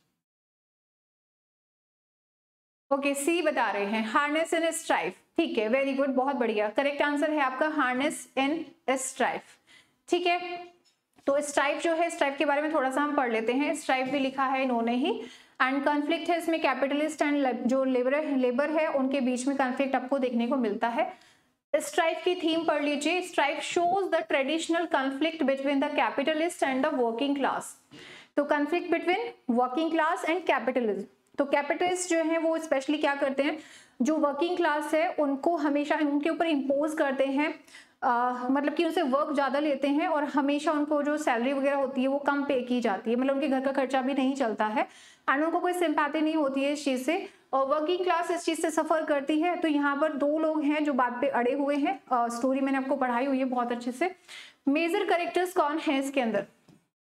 Speaker 1: ओके, सी बता रहे हैं, हार्नेस इन स्ट्राइफ, ठीक है, वेरी गुड, बहुत बढ़िया, करेक्ट आंसर है आपका हार्नेस इन स्ट्राइफ, ठीक है। तो स्ट्राइफ जो है, स्ट्राइफ के बारे में थोड़ा सा हम पढ़ लेते हैं। स्ट्राइफ भी लिखा है इन्होंने ही, एंड कॉन्फ्लिक्ट है इसमें कैपिटलिस्ट एंड जो लेबर है उनके बीच में कॉन्फ्लिक्ट आपको देखने को मिलता है। स्ट्राइफ की थीम पढ़ लीजिए, Strife shows the traditional conflict between the capitalist and the working class, तो conflict between working class and capitalism. तो कैपिटलिस्ट जो है वो स्पेशली क्या करते हैं, जो वर्किंग क्लास है उनको हमेशा उनके ऊपर इम्पोज करते हैं, मतलब कि उनसे वर्क ज्यादा लेते हैं और हमेशा उनको जो सैलरी वगैरह होती है वो कम पे की जाती है, मतलब उनके घर का खर्चा भी नहीं चलता है एंड उनको कोई सिंपैथी नहीं होती है इस चीज से, और वर्किंग क्लास इस चीज से सफर करती है। तो यहाँ पर 2 लोग हैं जो बात पे अड़े हुए हैं, स्टोरी मैंने आपको पढ़ाई हुई है बहुत अच्छे से। मेजर कैरेक्टर्स कौन है इसके अंदर,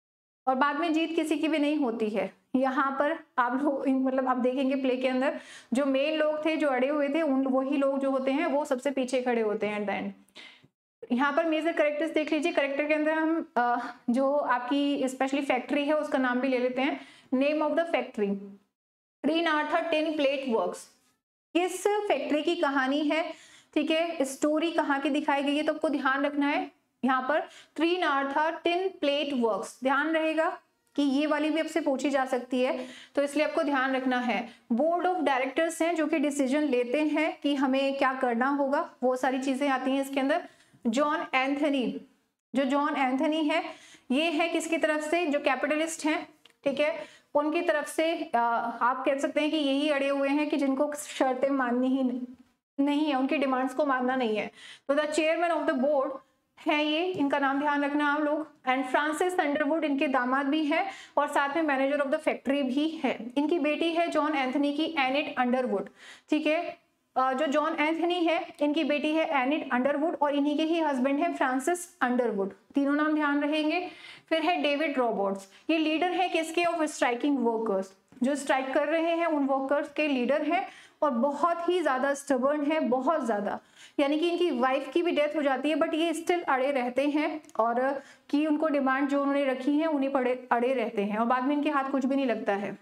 Speaker 1: और बाद में जीत किसी की भी नहीं होती है। यहाँ पर आप लोग मतलब आप देखेंगे प्ले के अंदर जो मेन लोग थे जो अड़े हुए थे उन वही लोग जो होते हैं वो सबसे पीछे खड़े होते हैं एट द एंड। यहाँ पर मेजर करेक्टर्स देख लीजिए। करेक्टर के अंदर हम जो आपकी स्पेशली फैक्ट्री है उसका नाम भी ले लेते हैं। Name of the factory Trenartha tin plate works. किस फैक्ट्री की कहानी है, ठीक है, स्टोरी कहाँ की दिखाई गई है, तो आपको ध्यान रखना है यहाँ पर त्रिनाथा टिन प्लेट वर्क्स। ध्यान रहेगा कि ये वाली भी आपसे पूछी जा सकती है, तो इसलिए आपको ध्यान रखना है। बोर्ड ऑफ डायरेक्टर्स हैं जो कि डिसीजन लेते हैं कि हमें क्या करना होगा, वो सारी चीजें आती हैं इसके अंदर। जॉन एंथनी, जो जॉन एंथनी है ये है किसकी तरफ से, जो कैपिटलिस्ट हैं, ठीक है, उनकी तरफ से आप कह सकते हैं कि यही अड़े हुए हैं कि जिनको शर्तें माननी ही नहीं है, उनकी डिमांड्स को मानना नहीं है। तो the chairman of the board है ये, इनका नाम ध्यान रखना आप लोग। एंड फ्रांसिस अंडरवुड इनके दामाद भी है और साथ में मैनेजर ऑफ द फैक्ट्री भी है। इनकी बेटी है जॉन एंथनी की एनिट अंडरवुड, ठीक है। जो जॉन एंथनी है इनकी बेटी है एनिट अंडरवुड और इन्हीं के ही हस्बैंड है फ्रांसिस अंडरवुड, तीनों नाम ध्यान रहेंगे। फिर है डेविड रॉबर्ट्स, ये लीडर है किसके, ऑफ स्ट्राइकिंग वर्कर्स, जो स्ट्राइक कर रहे हैं उन वर्कर्स के लीडर हैं और बहुत ही ज्यादा स्टबर्न है, बहुत ज्यादा, यानी कि इनकी वाइफ की भी डेथ हो जाती है बट ये स्टिल अड़े रहते हैं और कि उनको डिमांड जो उन्होंने रखी है उन्हीं पर अड़े रहते हैं और बाद में इनके हाथ कुछ भी नहीं लगता है।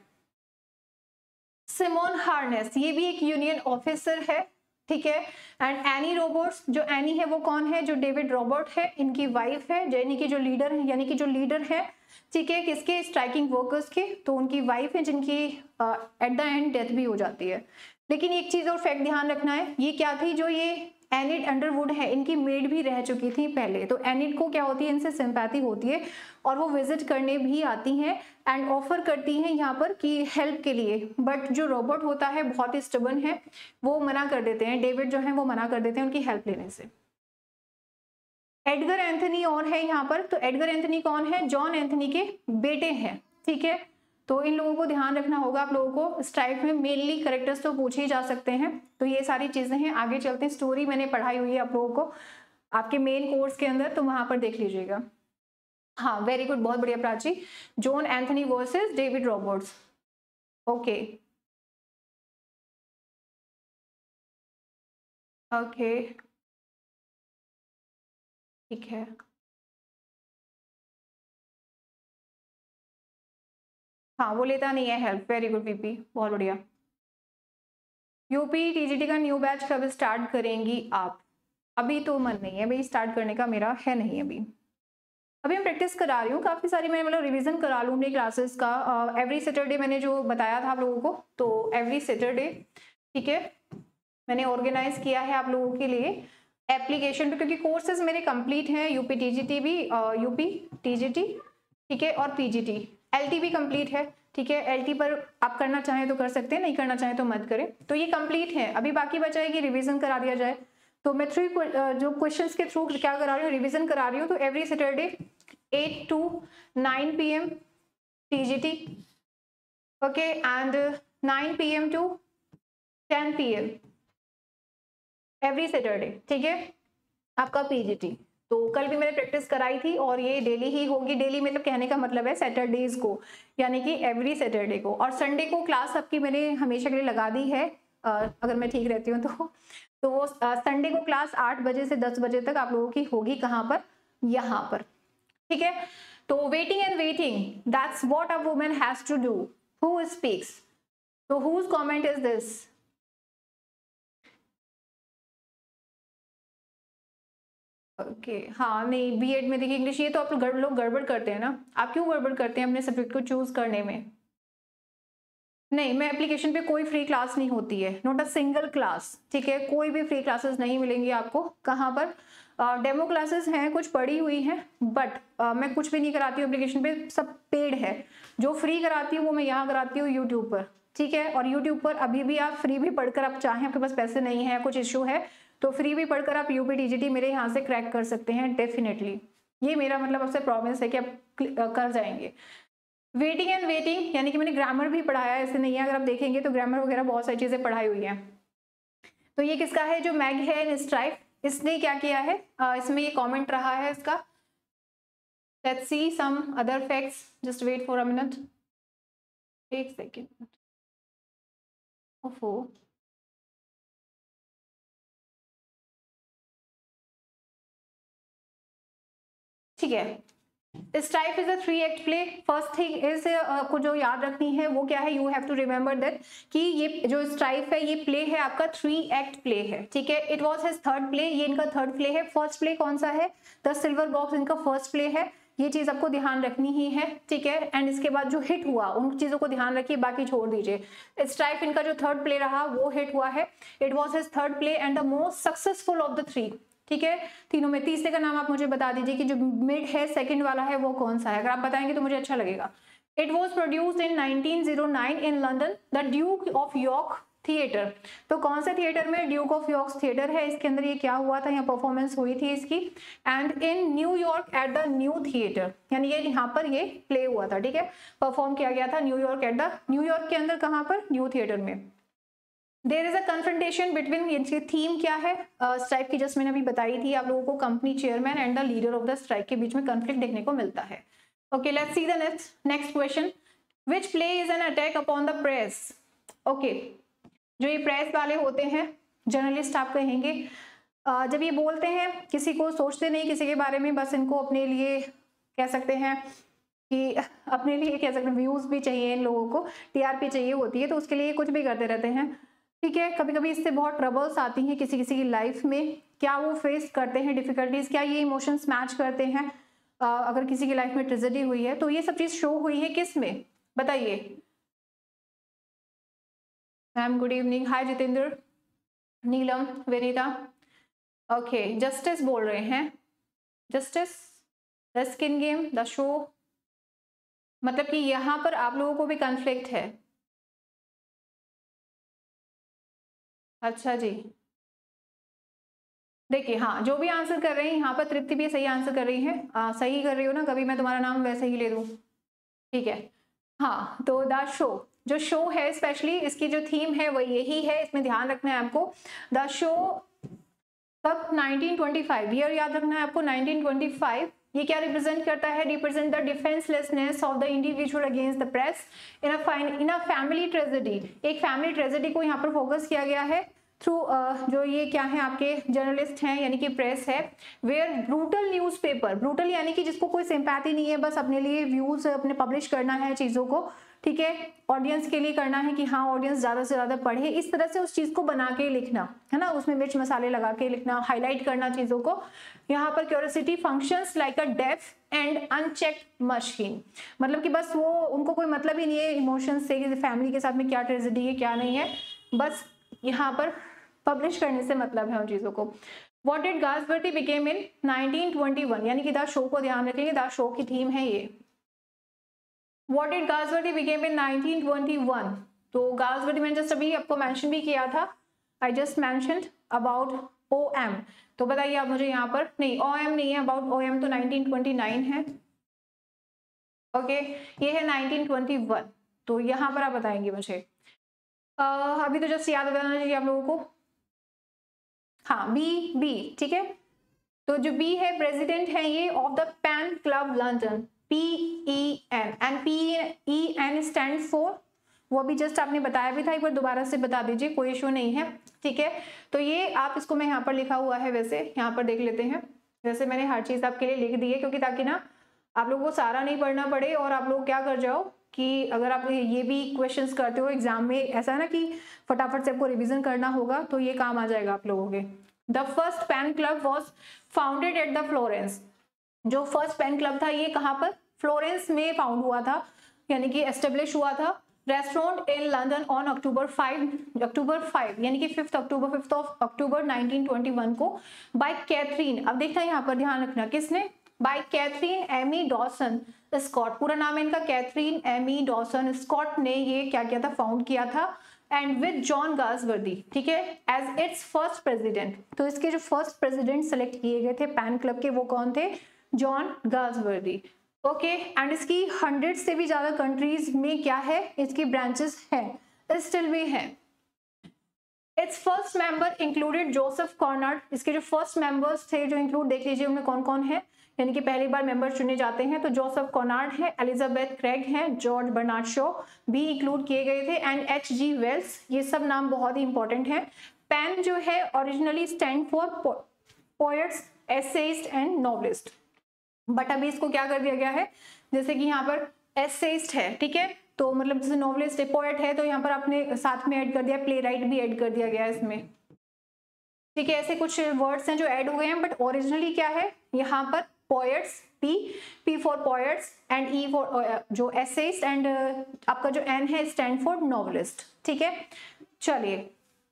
Speaker 1: सिमोन हार्नेस, ये भी एक यूनियन ऑफिसर है, ठीक है। एंड एनी रॉबर्ट्स, जो एनी है वो कौन है, जो डेविड रॉबर्ट है इनकी वाइफ है, यानी कि जो लीडर है, यानी कि जो लीडर है, ठीक है, किसके, स्ट्राइकिंग वर्कर्स के, तो उनकी वाइफ है जिनकी एट द एंड डेथ भी हो जाती है। लेकिन एक चीज और फैक्ट ध्यान रखना है, ये क्या थी, जो ये एनिट अंडरवुड है इनकी मेड भी रह चुकी थी पहले, तो एनिट को क्या होती है, इनसे सिंपैथी होती है और वो विजिट करने भी आती हैं एंड ऑफर करती हैं यहाँ पर कि हेल्प के लिए। बट जो रॉबर्ट होता है बहुत ही स्टबर्न है, वो मना कर देते हैं, डेविड जो है वो मना कर देते हैं उनकी हेल्प लेने से। एडगर एंथनी और है यहाँ पर, तो एडगर एंथनी कौन है, जॉन एंथनी के बेटे हैं, ठीक है। तो इन लोगों को ध्यान रखना होगा आप लोगों को। स्ट्राइक में मेनली करेक्टर्स तो पूछे ही जा सकते हैं, तो ये सारी चीजें हैं। आगे चलते हैं, स्टोरी मैंने पढ़ाई हुई है आप लोगों को आपके मेन कोर्स के अंदर, तो वहां पर देख लीजिएगा। हाँ वेरी गुड, बहुत बढ़िया Prachi. John Anthony versus David Roberts, okay okay ठीक है। हाँ वो लेता नहीं है हेल्प, वेरी गुड पीपी, बहुत बढ़िया। यूपी टीजीटी का न्यू बैच कब स्टार्ट करेंगी आप? अभी तो मन नहीं है भाई, स्टार्ट करने का मेरा है नहीं अभी। अभी मैं प्रैक्टिस करा रही हूँ काफी सारी, मैं मतलब रिवीजन करा लूँ अपनी क्लासेस का। एवरी सैटरडे मैंने जो बताया था आप लोगों को, तो एवरी सैटरडे, ठीक है, मैंने ऑर्गेनाइज किया है आप लोगों के लिए एप्लीकेशन पे, क्योंकि कोर्सेज मेरे कंप्लीट हैं। यूपी टीजीटी भी, यूपी टीजीटी, ठीक है, और पीजीटी, एलटी भी कंप्लीट है, ठीक है। एलटी पर आप करना चाहें तो कर सकते हैं, नहीं करना चाहें तो मत करें। तो ये कंप्लीट है, अभी बाकी बचा है कि रिवीजन करा दिया जाए। तो मैं जो क्वेश्चंस के थ्रू क्या करा रही हूँ, रिवीजन करा रही हूँ। तो every Saturday 8 to 9 PM TGT, okay, and 9 PM to 10 PM every Saturday, ठीक है, आपका पीजीटी। तो कल भी मैंने प्रैक्टिस कराई थी और ये डेली ही होगी। डेली मतलब कहने का मतलब है सैटरडेज को, यानी कि एवरी सैटरडे को। और संडे को क्लास आपकी मैंने हमेशा के लिए लगा दी है, अगर मैं ठीक रहती हूँ तो संडे को क्लास 8 बजे से 10 बजे तक आप लोगों की होगी। कहाँ पर? यहाँ पर, ठीक है। तो waiting and waiting, that's what a woman has to do. Who speaks? तो whose comment is this? Okay हाँ, नहीं बीएड में देखिए इंग्लिश, ये तो आप लोग गड़बड़ करते हैं ना। आप क्यों गड़बड़ करते हैं अपने सब्जेक्ट को चूज करने में? नहीं, मैं एप्लीकेशन पे कोई फ्री क्लास नहीं होती है, नॉट अ सिंगल क्लास, ठीक है। कोई भी फ्री क्लासेस नहीं मिलेंगी आपको। कहाँ पर? डेमो क्लासेस हैं, कुछ पड़ी हुई हैं, बट मैं कुछ भी नहीं कराती हूँ एप्लीकेशन पे, सब पेड है। जो फ्री कराती हूँ वो मैं यहाँ कराती हूँ यूट्यूब पर, ठीक है। और यूट्यूब पर अभी भी आप फ्री भी पढ़कर, आप चाहें, आपके पास पैसे नहीं है, कुछ इश्यू है, तो फ्री भी पढ़कर आप यूपी टीजीटी मेरे यहाँ से क्रैक कर सकते हैं डेफिनेटली। ये मेरा मतलब आपसे प्रॉमिस है कि आप कर जाएंगे। वेटिंग एंड वेटिंग, यानी कि मैंने ग्रामर भी पढ़ाया है, ऐसे नहीं है, अगर आप देखेंगे तो ग्रामर वगैरह बहुत सारी चीजें पढ़ाई हुई है। तो ये किसका है? जो मैग है इन स्ट्राइफ, इसने क्या किया है, इसमें ये कमेंट रहा है इसका, Let's see some other facts. Just wait for a minute. एक second. ओफो, ठीक है। Strife is a 3 act play. First thing is आपको जो याद रखनी है वो क्या है, you have to remember that कि ये जो स्ट्राइफ है ये प्ले है आपका 3 एक्ट प्ले है, ठीक है। It was his third play, ये इनका थर्ड प्ले है। फर्स्ट प्ले कौन सा है, द सिल्वर बॉक्स इनका फर्स्ट प्ले है, ये चीज आपको ध्यान रखनी ही है, ठीक है। एंड इसके बाद जो हिट हुआ उन चीजों को ध्यान रखिए, बाकी छोड़ दीजिए। स्ट्राइफ इनका जो थर्ड प्ले रहा वो हिट हुआ है। It was his third play and the most successful of the 3, ठीक है, तीनों में। तीसरे का नाम आप मुझे बता दीजिए कि जो मिड है सेकंड वाला है वो कौन सा है, अगर आप बताएंगे तो मुझे अच्छा लगेगा। It was produced in 1909 in London, the Duke of York theatre. तो कौन से थिएटर में, ड्यूक ऑफ यॉर्क थिएटर है, इसके अंदर ये क्या हुआ था, यहाँ परफॉर्मेंस हुई थी इसकी। And in New York at the New theatre, यानी ये यहाँ पर ये प्ले हुआ था, ठीक है, परफॉर्म किया गया था न्यूयॉर्क एट द, न्यूयॉर्क के अंदर कहाँ पर, न्यू थिएटर में। There is a confrontation between, इसकी थीम क्या है स्ट्राइक की, जस्ट मैंने अभी बताई थी आप लोगों को, company chairman and the leader of the strike के बीच में कॉन्फ्लिक्ट देखने को मिलता है। Okay, let's see the next question. Which play is an attack upon the press. Okay, जो ये प्रेस वाले होते हैं, जर्नलिस्ट आप कहेंगे, जब ये बोलते हैं किसी को सोचते नहीं किसी के बारे में, बस इनको अपने लिए कह सकते हैं कि अपने लिए कह सकते हैं, व्यूज भी चाहिए इन लोगों को, टीआरपी चाहिए होती है, तो उसके लिए कुछ भी करते रहते हैं, ठीक है। कभी कभी इससे बहुत ट्रबल्स आती हैं किसी किसी की लाइफ में, क्या वो फेस करते हैं डिफिकल्टीज, क्या ये इमोशंस मैच करते हैं, अगर किसी की लाइफ में ट्रेजेडी हुई है तो ये सब चीज शो हुई है किस में, बताइए। Ma'am good evening, hi Jitendra, Neelam, Vinita. Okay, justice बोल रहे हैं, justice, the skin game, the show, मतलब कि यहाँ पर आप लोगों को भी कॉन्फ्लिक्ट है। अच्छा जी, देखिए, हाँ, जो भी आंसर कर रहे हैं यहाँ पर, तृप्ति भी सही आंसर कर रही है, सही कर रही हो ना, कभी मैं तुम्हारा नाम वैसे ही ले दूं, ठीक है। हाँ, तो द शो, जो शो है स्पेशली इसकी जो थीम है वो यही है, इसमें ध्यान रखना है आपको। द शो कब, 1925, ईयर याद रखना है आपको, 1925। ये क्या रिप्रेजेंट करता है, represent the defencelessness of the individual against the press in a family tragedy. एक फैमिली ट्रेजेडी को यहाँ पर फोकस किया गया है थ्रू जो ये क्या है आपके जर्नलिस्ट हैं, यानी कि प्रेस है, वेयर ब्रूटल न्यूज़पेपर, ब्रूटल यानी कि जिसको कोई सिंपैथी नहीं है, बस अपने लिए व्यूज अपने पब्लिश करना है चीज़ों को, ठीक है, ऑडियंस के लिए करना है कि हाँ ऑडियंस ज़्यादा से ज़्यादा पढ़े, इस तरह से उस चीज़ को बना के लिखना है ना, उसमें मिर्च मसाले लगा के लिखना, हाईलाइट करना चीज़ों को। यहाँ पर curiosity functions like a deaf and unchecked machine, मतलब कि बस वो उनको कोई मतलब ही नहीं है इमोशंस से कि फैमिली के साथ में क्या ट्रेजेडी है क्या नहीं है, बस यहाँ पर पब्लिश करने से मतलब है उन चीज़ों को। What did Galsworthy became in 1921, यानी कि द शो को ध्यान रखेंगे, द शो की थीम है ये। What did Galsworthy became in 1921, तो Galsworthy मैंने जस्ट अभी आपको मेंशन भी किया था, I just mentioned about OM, तो बताइए आप मुझे यहाँ पर, नहीं OM नहीं है, about OM तो 1929 है, ओके, ये है 1921, तो यहाँ पर आप बताएंगे मुझे। अभी तो जस्ट याद बताना चाहिए आप लोगों को, हाँ, बी, ठीक है, तो जो बी है प्रेसिडेंट है ये of the PEN club London, PEN, and PEN stand for, वो अभी जस्ट आपने बताया भी था, एक बार दोबारा से बता दीजिए, कोई इशू नहीं है, ठीक है। तो ये आप इसको, मैं यहाँ पर लिखा हुआ है, वैसे यहाँ पर देख लेते हैं, वैसे मैंने हर चीज आपके लिए लिख दी है, क्योंकि ताकि ना आप लोगों को सारा नहीं पढ़ना पड़े और आप लोग क्या कर जाओ कि अगर आप ये भी क्वेश्चंस करते हो एग्जाम में, ऐसा है ना कि फटाफट से आपको रिवीजन करना होगा, तो ये काम आ जाएगा आप लोगों के। The first PEN club was founded at the Florence, जो फर्स्ट पेन क्लब था ये कहाँ पर, फ्लोरेंस में फाउंड हुआ था, यानी कि एस्टेब्लिश हुआ था। Restaurant in London on October 5 यानी कि 5 अक्टूबर 1921 को बाय कैथरीन, अब देखना यहाँ पर ध्यान रखना, किसने, by Catherine Amy Dawson Scott, पूरा नाम है इनका कैथरीन एमी डॉसन स्कॉट ने ये क्या किया था, फाउंड किया था, एंड विद जॉन गाल्सवर्दी, ठीक है, एज इट्स फर्स्ट प्रेसिडेंट। तो इसके जो फर्स्ट प्रेसिडेंट सेलेक्ट किए गए थे पैन क्लब के, वो कौन थे, जॉन गाल्सवर्दी, ओके। एंड इसकी 100 से भी ज्यादा कंट्रीज में क्या है, इसकी ब्रांचेस है, स्टिल भी है। Its first member included Joseph Conrad, इसके जो फर्स्ट मेंबर्स थे जो इंक्लूड, देख लीजिए उनमें कौन कौन है, यानी कि पहली बार मेंबर चुने जाते हैं। तो जोसेफ कॉनार्ड है, एलिजाबेथ क्रेग हैं, जॉर्ज बर्नार्ड शॉ भी इंक्लूड किए गए थे, एंड H.G. वेल्स, ये सब नाम बहुत ही इंपॉर्टेंट है। पेन जो है originally stand for poets, essayist and novelist, but अभी इसको क्या कर दिया गया है, जैसे कि यहाँ पर एसेइस्ट है, ठीक है, तो मतलब जैसे नॉवेलिस्ट है, पोएट है, तो यहाँ पर आपने साथ में ऐड कर दिया, प्ले राइट भी ऐड कर दिया गया है इसमें, ठीक है। ऐसे कुछ वर्ड्स हैं जो ऐड हो गए हैं, बट ओरिजिनली क्या है यहाँ पर poets, P for poets and E for जो एसेइस्ट, एंड आपका जो एन है स्टैंड फॉर नॉवेलिस्ट, ठीक है। चलिए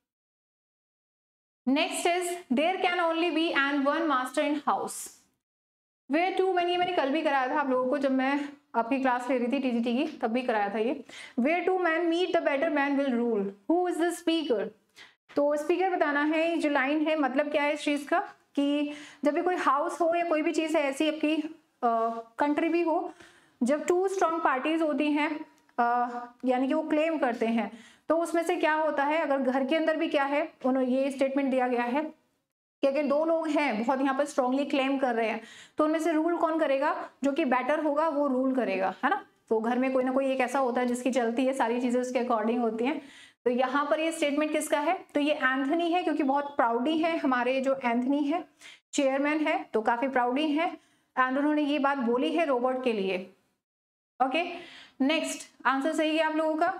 Speaker 1: next is there can only be and one master in house where two men, मैंने कल भी कराया था आप लोगों को, जब मैं आपकी क्लास ले रही थी टीजीटी की, तब भी कराया था ये। Where two men meet the better man will rule, who is the speaker, तो स्पीकर बताना है। जो लाइन है मतलब क्या है इस चीज का, कि जब भी कोई हाउस हो या कोई भी चीज है ऐसी, आपकी कंट्री भी हो, जब टू स्ट्रॉन्ग पार्टीज होती हैं, यानी कि वो क्लेम करते हैं, तो उसमें से क्या होता है, अगर घर के अंदर भी क्या है, उन्होंने ये स्टेटमेंट दिया गया है कि अगर दो लोग हैं बहुत यहाँ पर स्ट्रांगली क्लेम कर रहे हैं, तो उनमें से रूल कौन करेगा, जो कि बेटर होगा वो रूल करेगा, है ना। तो घर में कोई ना कोई एक ऐसा होता है जिसकी चलती है, सारी चीजें उसके अकॉर्डिंग होती हैं। तो यहाँ पर ये स्टेटमेंट किसका है, तो ये एंथनी है, क्योंकि बहुत प्राउडी है हमारे जो एंथनी है, चेयरमैन है, तो काफी प्राउडी है, एंड उन्होंने ये बात बोली है रॉबर्ट के लिए। ओके नेक्स्ट आंसर सही है आप लोगों का।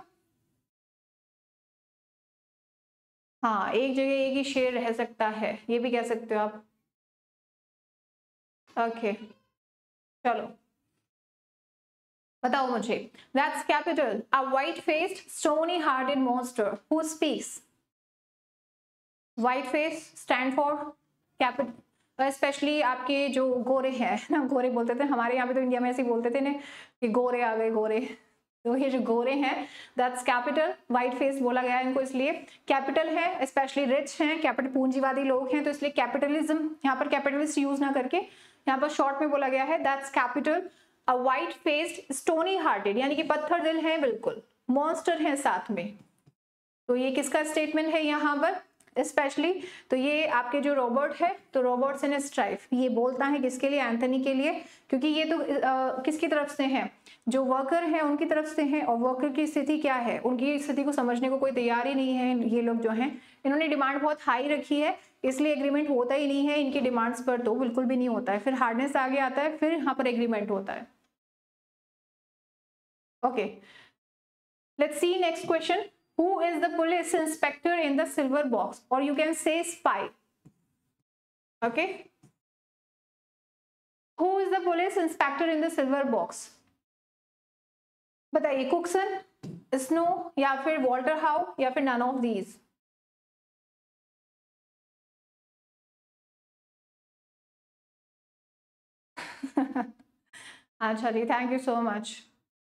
Speaker 1: हाँ, एक जगह एक ही शेर रह सकता है, ये भी कह सकते हो आप। ओके चलो बताओ मुझे, that's capital a white faced stony hearted monster who speaks. White face stand for capital, specially आपके जो गोरे हैं ना, गोरे बोलते थे हमारे यहाँ पे, तो इंडिया में ऐसे ही बोलते थे ना कि गोरे आ गए गोरे, तो ये जो गोरे हैं दैट्स कैपिटल, व्हाइट फेस बोला गया है इनको इसलिए। कैपिटल है, स्पेशली रिच हैं, कैपिटल पूंजीवादी लोग हैं, तो इसलिए कैपिटलिज्म, यहाँ पर कैपिटलिस्ट यूज ना करके यहाँ पर शॉर्ट में बोला गया है that's capital a white faced stony hearted, यानी कि पत्थर दिल है बिल्कुल, मॉन्स्टर है साथ में। तो ये किसका स्टेटमेंट है यहाँ पर स्पेशली, तो ये आपके जो रॉबर्ट है, तो रॉबर्ट्स एंड स्ट्राइफ, ये बोलता है किसके लिए, एंथनी के लिए, क्योंकि ये तो किसकी तरफ से है, जो वर्कर है उनकी तरफ से है, और वर्कर की स्थिति क्या है, उनकी स्थिति को समझने को कोई तैयार ही नहीं है। ये लोग जो हैं इन्होंने डिमांड बहुत हाई रखी है, इसलिए एग्रीमेंट होता ही नहीं है इनकी डिमांड्स पर, तो बिल्कुल भी नहीं होता है, फिर हार्डनेस आगे आता है, फिर यहाँ पर एग्रीमेंट होता है। Okay let's see next question, who is the police inspector in the silver box, or you can say spy. Okay, who is the police inspector in the silver box, बताइए, कुक्सन, स्नो, या फिर वॉल्टर हाउ, या फिर नन ऑफ दीज। अच्छा जी, थैंक यू सो मच।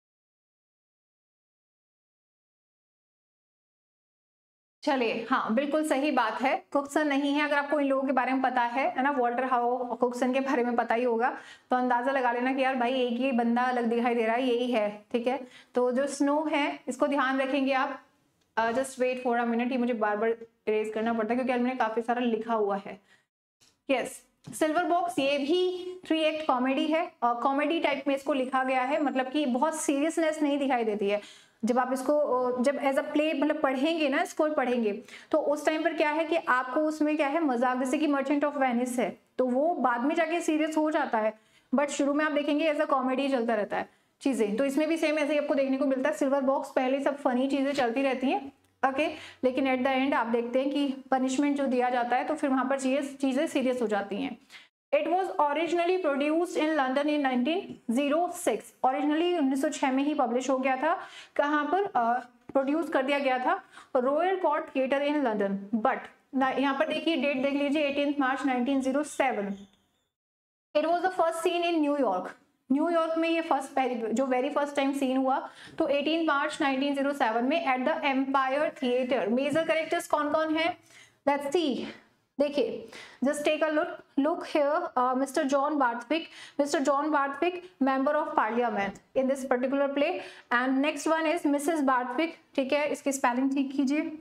Speaker 1: चलिए हाँ बिल्कुल सही बात है, कुक्सन नहीं है। अगर आपको इन लोगों के बारे में पता है ना, वॉल्टर हाउ, कुक्सन के बारे में पता ही होगा, तो अंदाजा लगा लेना कि यार भाई एक ही बंदा अलग दिखाई दे रहा है, यही है, ठीक है। तो जो स्नो है इसको ध्यान रखेंगे आप, just wait for a minute, ये मुझे बार बार इरेज करना पड़ता है क्योंकि मैंने काफी सारा लिखा हुआ है। यस, सिल्वर बॉक्स ये भी 3 एक्ट कॉमेडी है, कॉमेडी टाइप में इसको लिखा गया है, मतलब कि बहुत सीरियसनेस नहीं दिखाई देती है। जब आप इसको जब एज अ प्ले मतलब पढ़ेंगे ना, इसको पढ़ेंगे, तो उस टाइम पर क्या है कि आपको उसमें क्या है मजाक, जैसे कि मर्चेंट ऑफ वेनिस है, तो वो बाद में जाके सीरियस हो जाता है, बट शुरू में आप देखेंगे एज अ कॉमेडी चलता रहता है चीजें। तो इसमें भी सेम ऐसे ही आपको देखने को मिलता है, सिल्वर बॉक्स पहले सब फनी चीजें चलती रहती हैं, ओके, लेकिन एट द एंड आप देखते हैं कि पनिशमेंट जो दिया जाता है, तो फिर वहां पर चीजें सीरियस हो जाती हैं। It was originally produced in London in 1906. Originally 1906 में ही पब्लिश हो गया था, कहाँ पर प्रोड्यूस कर दिया गया था, royal court theatre in London. But यहाँ पर देखिए डेट देख लीजिए, 18 March 1907। It was the first scene in New York, New York में ये जो वेरी फर्स्ट टाइम सीन हुआ, तो 18 मार्च 1907 में at the Empire Theatre. Major characters कौन कौन है, लेट्स सी, देखिए, just take a look here, Mr John Barthwick, member of Parliament in this particular play, and next one is Mrs Barthwick, ठीक है, इसकी स्पेलिंग ठीक कीजिए,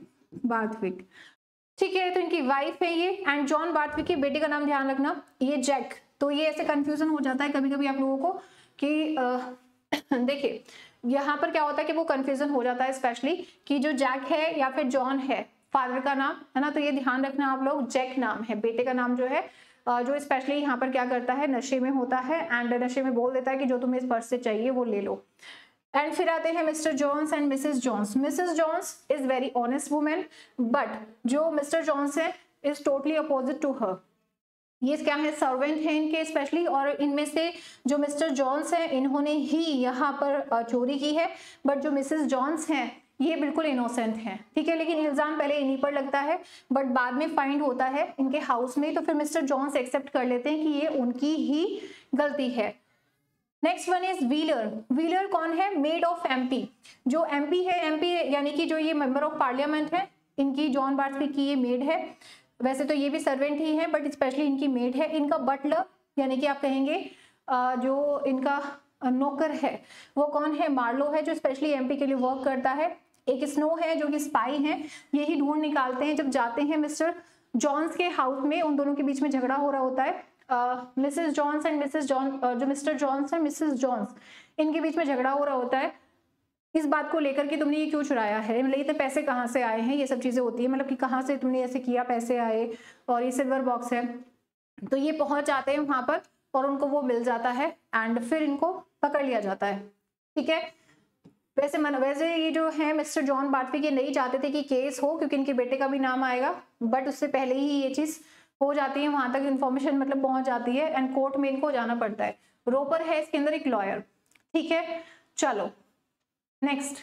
Speaker 1: बार्थविक, ठीक है, तो इनकी वाइफ है ये, एंड जॉन बार्थविक के बेटे का नाम ध्यान रखना, ये जैक, तो ये ऐसे कंफ्यूजन हो जाता है कभी कभी आप लोगों को कि देखिए यहाँ पर क्या होता है कि वो कंफ्यूजन हो जाता है स्पेशली कि जो जैक है या फिर जॉन है फादर का नाम है ना, तो ये ध्यान रखना आप लोग, जैक नाम है, बेटे का नाम जो है जो स्पेशली यहाँ पर क्या करता है, नशे में होता है एंड नशे में बोल देता है कि जो तुम्हें इस पर्स से चाहिए वो ले लो। एंड फिर आते हैं Mr Johns and Mrs Johns. Mrs Johns is very honest women, but जो मिस्टर जॉन्स है is totally opposite to her. ये क्या है, सर्वेंट है इनके स्पेशली, और इनमें से जो मिस्टर जॉन्स है इन्होंने ही यहाँ पर चोरी की है, बट जो मिसेस जॉन्स हैं ये बिल्कुल इनोसेंट हैं, ठीक है। लेकिन इल्जाम पहले इन्हीं पर लगता है बट बाद में फाइंड होता है इनके हाउस में, तो फिर मिस्टर जॉन्स एक्सेप्ट कर लेते हैं कि ये उनकी ही गलती है। Next one is Wheeler. Wheeler कौन है, मेड ऑफ एमपी। जो एमपी है, एमपी यानी कि जो ये मेंबर ऑफ पार्लियामेंट है, इनकी जॉन बार्टफी की ये मेड है। वैसे तो ये भी सर्वेंट ही है बट स्पेशली इनकी मेड है। इनका बटलर यानी कि आप कहेंगे जो इनका नौकर है वो कौन है, मार्लो है, जो स्पेशली एमपी के लिए वर्क करता है। एक स्नो है जो कि स्पाई है, यही ढूंढ निकालते हैं जब जाते हैं मिस्टर जॉन्स के हाउस में, उन दोनों के बीच में झगड़ा हो रहा होता है। Mrs Johns and Mrs John, जो Mr Johns and Mrs Johns, इनके बीच में झगड़ा हो रहा होता है इस बात को लेकर कि तुमने ये क्यों चुराया है, मतलब इतने पैसे कहाँ से आए हैं, ये सब चीजें होती है, मतलब कि कहाँ से तुमने ऐसे किया, पैसे आए, और ये सिल्वर बॉक्स है। तो ये पहुंच जाते हैं वहां पर और उनको वो मिल जाता है एंड फिर इनको पकड़ लिया जाता है, ठीक है। वैसे ये जो है मिस्टर जॉन बार्टफी के नहीं चाहते थे कि केस हो क्योंकि इनके बेटे का भी नाम आएगा, बट उससे पहले ही ये चीज हो जाती है, वहां तक इन्फॉर्मेशन मतलब पहुंच जाती है एंड कोर्ट में इनको जाना पड़ता है। रोपर है इसके अंदर एक लॉयर, ठीक है। चलो नेक्स्ट,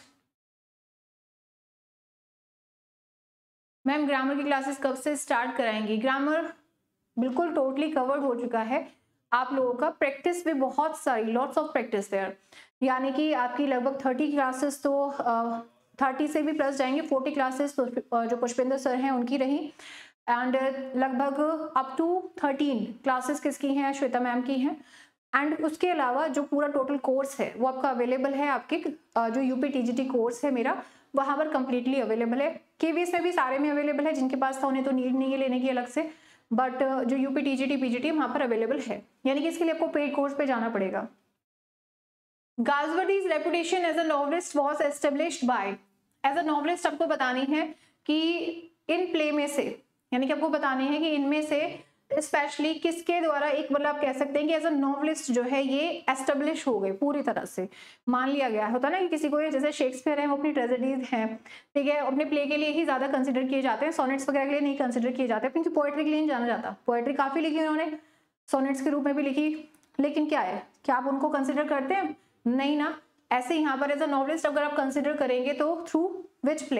Speaker 1: मैम ग्रामर की क्लासेस कब से स्टार्ट कराएंगी? ग्रामर बिल्कुल टोटली कवर्ड हो चुका है आप लोगों का, प्रैक्टिस भी बहुत सारी, लॉट्स ऑफ प्रैक्टिस देयर, यानी कि आपकी लगभग 30 क्लासेस तो 30 से भी प्लस जाएंगे, 40 क्लासेस तो जो पुष्पेंद्र सर हैं उनकी रही, एंड लगभग अप टू 13 क्लासेस किसकी हैं, श्वेता मैम की हैं। एंड उसके अलावा जो पूरा टोटल कोर्स है वो आपका अवेलेबल है, आपके जो यूपी टीजीटी कोर्स है मेरा वहां पर कंप्लीटली अवेलेबल है। केवीएस में भी सारे में अवेलेबल है, जिनके पास था उन्हें तो नीड नहीं है लेने की अलग से, बट जो यूपी टीजीटी पीजीटी वहां पर अवेलेबल है, यानी कि इसके लिए आपको पेड कोर्स पे जाना पड़ेगा। Galsworthy's reputation as a novelist was established by, as a novelist आपको बतानी है कि इन प्ले में से, यानी कि आपको बताने हैं कि इनमें से स्पेशली किसके द्वारा एक, मतलब आप कह सकते हैं कि एज अ नॉवलिस्ट जो है ये एस्टेब्लिश हो गए, पूरी तरह से मान लिया गया होता ना कि किसी को, जैसे शेक्सपियर है वो अपनी ट्रेजेडीज हैं, ठीक है, अपने प्ले के लिए ही ज्यादा कंसिडर किए जाते हैं, सोनेट्स वगैरह के लिए नहीं कंसिडर किए जाते, क्योंकि पोएट्री के लिए नहीं जाना जाता। पोएट्री काफी लिखी उन्होंने, सोनेट्स के रूप में भी लिखी, लेकिन क्या है, क्या आप उनको कंसिडर करते हैं? नहीं ना। ऐसे यहाँ पर एज अ नॉवलिस्ट अगर आप कंसिडर करेंगे तो through which play,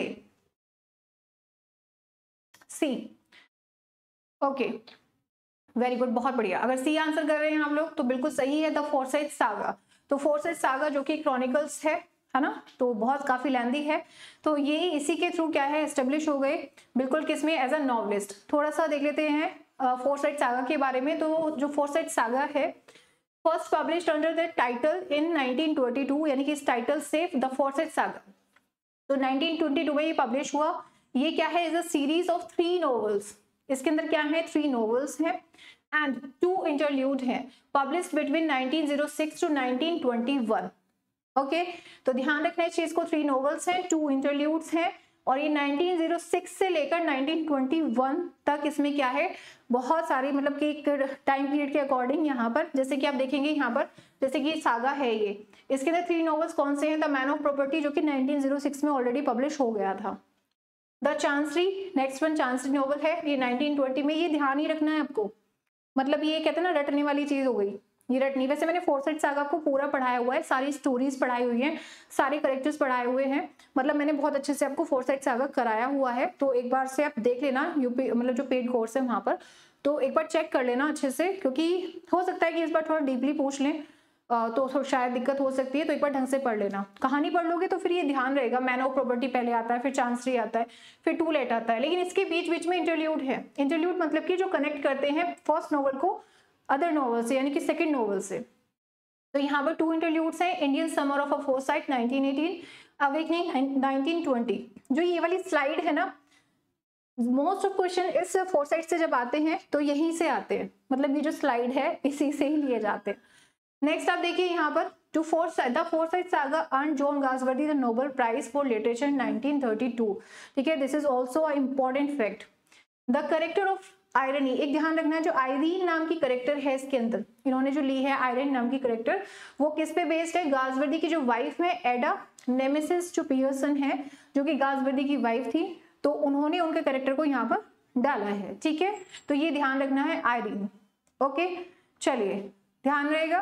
Speaker 1: see, okay very good, बहुत बढ़िया। अगर सी आंसर कर रहे हैं आप लोग तो बिल्कुल सही है, द फोर्साइट सागा। तो फोर्साइट सागा जो कि क्रॉनिकल्स है ना, तो बहुत काफी लेंदी है, तो ये इसी के थ्रू क्या है एस्टेब्लिश हो गए, बिल्कुल किसमें, एज अ नॉवलिस्ट। थोड़ा सा देख लेते हैं फोर्साइट सागा के बारे में। तो जो फोर्साइट सागा है first published under the title in 1922, यानी कि इस टाइटल से द फोर्साइट सागा, तो 1922 में ये पब्लिश हुआ। ये क्या है, is a series of 3 novels, इसके अंदर क्या है 3 नॉवेल्स हैं एंड 2 इंटरल्यूड हैं, पब्लिश्ड बिटवीन 1906 टू 1921। ओके, तो ध्यान रखना इस चीज को, 3 नॉवेल्स हैं, 2 इंटरल्यूड्स हैं, और ये 1906 से लेकर 1921 तक इसमें क्या है, बहुत सारी, मतलब कि एक टाइम पीरियड के अकॉर्डिंग यहाँ पर, जैसे कि आप देखेंगे यहाँ पर, जैसे कि सागा है ये, इसके अंदर 3 नॉवेल्स कौन से हैं, द मैन ऑफ प्रॉपर्टी जो कि 1906 में ऑलरेडी पब्लिश हो गया था, the Chancery, next one Chancery novel है, ये 1920 में, ये ध्यान ही रखना है आपको, मतलब ये कहते हैं ना रटने वाली चीज हो गई, ये रटनी। वैसे मैंने फोर्साइट सागा को पूरा पढ़ाया हुआ है, सारी स्टोरीज पढ़ाई हुई हैं, सारे करेक्टर्स पढ़ाए हुए हैं, मतलब मैंने बहुत अच्छे से आपको फोर्साइट सागा कराया हुआ है, तो एक बार से आप देख लेना यूपी, मतलब जो पेड कोर्स है वहां पर, तो एक बार चेक कर लेना अच्छे से, क्योंकि हो सकता है कि इस बार थोड़ा डीपली पूछ लें तो शायद दिक्कत हो सकती है, तो एक बार ढंग से पढ़ लेना। कहानी पढ़ लोगे तो फिर ये ध्यान रहेगा, मैन ऑफ प्रॉपर्टी पहले आता है, फिर चांसरी आता है, फिर टू लेट आता है, लेकिन इसके बीच बीच में इंटरल्यूड है। इंटरल्यूड मतलब कि जो कनेक्ट करते हैं फर्स्ट नॉवल को अदर नॉवल से, यानी कि सेकंड नॉवल से। तो यहाँ पर 2 इंटरल्यूड्स हैं, Indian summer of a Forsyte 1918, awakening 1920। जो ये वाली स्लाइड है ना, मोस्ट ऑफ क्वेश्चन इस फोरसाइट से जब आते हैं तो यहीं से आते हैं, मतलब ये जो स्लाइड है इसी से ही लिए जाते हैं। नेक्स्ट आप देखिए यहाँ पर the Forsyte Saga earn John Galsworthy the Nobel prize for literature 1932। ठीक है, this is also a important fact. The character of irony, एक ध्यान रखना है, जो आयरीन नाम की करेक्टर है इसके अंदर इन्होंने जो ली है आयरन नाम की करेक्टर, वो किस पे बेस्ड है? गासवर्दी की जो वाइफ है एडा नेमेसिस जो पियर्सन है, जो कि गासवर्दी की वाइफ थी, तो उन्होंने उनके करेक्टर को यहाँ पर डाला है। ठीक है, तो ये ध्यान रखना है आयरीन। ओके, चलिए ध्यान रहेगा।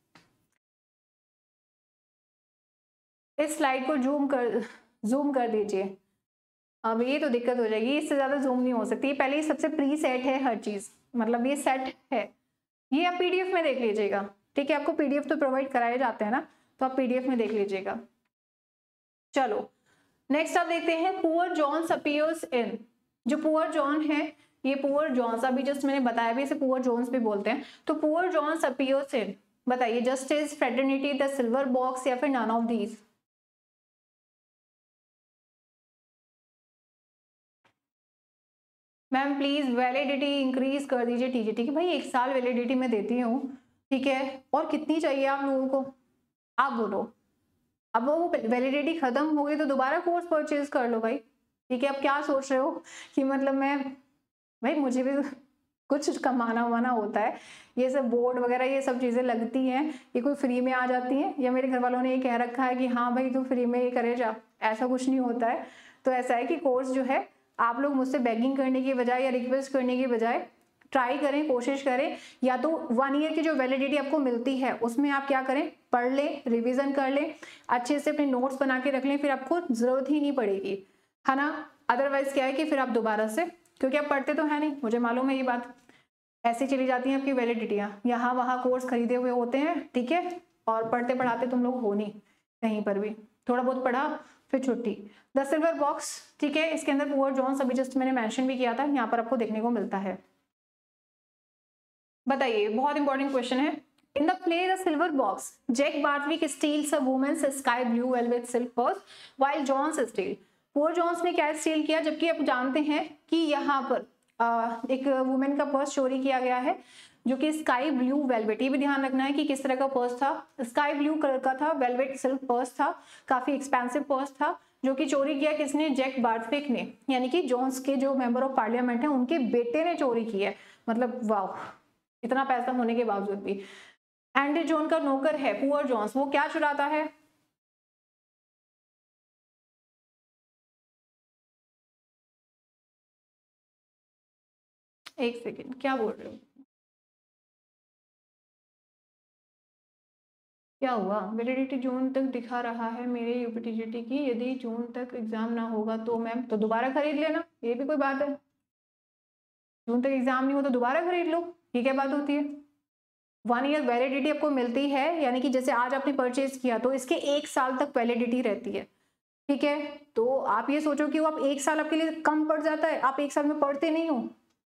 Speaker 1: इस स्लाइड को जूम कर दीजिए। अब ये तो दिक्कत हो जाएगी, इससे ज्यादा जूम नहीं हो सकती। पहले ही सबसे प्री सेट है हर चीज, मतलब ये सेट है, ये आप पीडीएफ में देख लीजिएगा। ठीक है, आपको पीडीएफ तो प्रोवाइड कराए जाते हैं ना, तो आप पीडीएफ में देख लीजिएगा। चलो नेक्स्ट आप देखते हैं पुअर जॉन अपीयर्स इन। जो पुअर जॉन है, ये पुअर जॉन्स, अभी जस्ट मैंने बताया भी इसे पुअर जॉन्स भी बोलते हैं। तो पुअर जॉन्स अपीयर्स इन, बताइए Justice, Fraternity, the silver box या फिर none of these. Ma'am please validity increase कर दीजिए टीजीटी की। भाई 1 साल वैलिडिटी में देती हूँ, ठीक है, और कितनी चाहिए आप लोगों को? आप बोलो। अब वो वैलिडिटी खत्म हो गई तो दोबारा कोर्स परचेज कर लो भाई। ठीक है, अब क्या सोच रहे हो कि मतलब मैं, भाई मुझे भी कुछ कमाना वाना होता है, ये सब बोर्ड वगैरह ये सब चीजें लगती हैं, ये कोई फ्री में आ जाती हैं, या मेरे घर वालों ने ये कह रखा है कि हाँ भाई तू फ्री में ये करे जा, ऐसा कुछ नहीं होता है। तो ऐसा है कि कोर्स जो है आप लोग मुझसे बेगिंग करने की बजाय या रिक्वेस्ट करने की बजाय ट्राई करें, कोशिश करें, या तो 1 ईयर की जो वैलिडिटी आपको मिलती है उसमें आप क्या करें, पढ़ लें, रिवीजन कर लें, अच्छे से अपने नोट्स बना के रख लें, फिर आपको जरूरत ही नहीं पड़ेगी, है ना। अदरवाइज क्या है कि फिर आप दोबारा से, क्योंकि आप पढ़ते तो है नहीं, मुझे मालूम है ये बात, ऐसे चली जाती हैं आपकी वैलिडिटियाँ, यहाँ वहाँ कोर्स खरीदे हुए होते हैं, ठीक है, और पढ़ते पढ़ाते तुम लोग हो नहीं कहीं पर भी, थोड़ा बहुत पढ़ा फिर छुट्टी। द सिल्वर बॉक्स, ठीक है, इसके अंदर पुअर जॉन्स अभी जस्ट मैंने मेंशन भी किया था, यहाँ पर आपको देखने को मिलता है। बताइए, बहुत इंपॉर्टेंट क्वेश्चन है। In the play the silver Box, Jack Barthwick steals a woman's sky blue velvet silk purse while Johns steal. Poor Johns ने क्या स्टील किया, जबकि आप जानते हैं कि यहाँ पर एक वुमेन का पर्स चोरी किया गया है जो कि स्काई ब्लू वेलवेट, ये भी ध्यान रखना है कि किस तरह का पर्स था, स्काई ब्लू कलर का था, वेलवेट सिल्क पर्स था, काफी एक्सपेंसिव पर्स था, जो कि चोरी किया किसने, जैक बार्थविक ने, यानी कि जॉन्स के जो मेंबर ऑफ पार्लियामेंट है उनके बेटे ने चोरी की है। मतलब वाह, इतना पैसा होने के बावजूद भी। एंडी जॉन का नौकर है पुअर जॉन्स, वो क्या चुराता है, एक सेकेंड, क्या बोल रहे हो, क्या हुआ? वैलिडिटी जून तक दिखा रहा है मेरे यूपीटीजीटी की, यदि जून तक एग्जाम ना होगा तो मैम तो दोबारा खरीद लेना, ये भी कोई बात है? जून तक एग्जाम नहीं हो तो दोबारा खरीद लो, ये क्या बात होती है? 1 ईयर वैलिडिटी आपको मिलती है, यानी कि जैसे आज आपने परचेज किया तो इसके 1 साल तक वैलिडिटी रहती है। ठीक है, तो आप ये सोचो कि वो आप 1 साल आपके लिए कम पड़ जाता है, आप 1 साल में पढ़ते नहीं हो।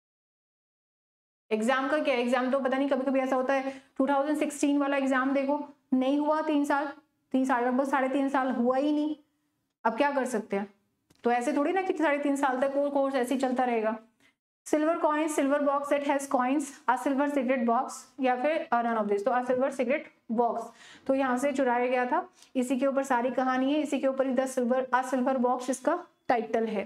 Speaker 1: एग्जाम का क्या, एग्जाम तो पता नहीं, कभी कभी ऐसा होता है 2016 वाला एग्जाम देखो, नहीं हुआ 3 साल, 3 साल लगभग 3.5 साल हुआ ही नहीं, अब क्या कर सकते हैं? तो ऐसे थोड़ी ना कि 3.5 साल तक वो कोर्स ऐसे ही चलता रहेगा। Silver coins, silver box that has coins, a silver cigarette box, या फिर नन ऑफ दिस, तो अ सिल्वर सिगरेट बॉक्स, तो यहाँ से चुराया गया था, इसी के ऊपर सारी कहानी है, इसी के ऊपर the silver a silver box इसका टाइटल है।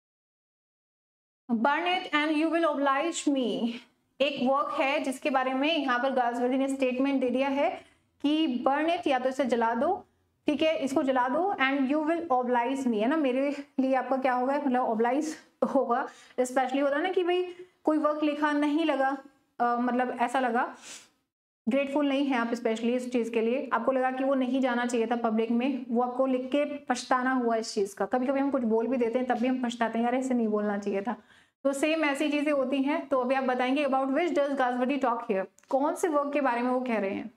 Speaker 1: Burn it and you will oblige me, एक वर्क है जिसके बारे में यहाँ पर गासवर्दी ने स्टेटमेंट दे दिया है कि बर्न इट, या तो इसे जला दो, ठीक है, इसको जला दो, and you will oblige me, है ना, मेरे लिए आपका क्या होगा, मतलब ओब्लाइज होगा। स्पेशली होता है ना कि भाई कोई वर्क लिखा नहीं लगा, मतलब ऐसा लगा ग्रेटफुल नहीं है आप स्पेशली इस चीज के लिए, आपको लगा कि वो नहीं जाना चाहिए था पब्लिक में, वो आपको लिख के पछताना हुआ इस चीज का। कभी कभी हम कुछ बोल भी देते हैं तब भी हम पछताते हैं, यार ऐसे नहीं बोलना चाहिए था। तो सेम ऐसी चीजें होती हैं। तो अभी आप बताएंगे about which does Galsworthy talk here, कौन से वर्क के बारे में वो कह रहे हैं?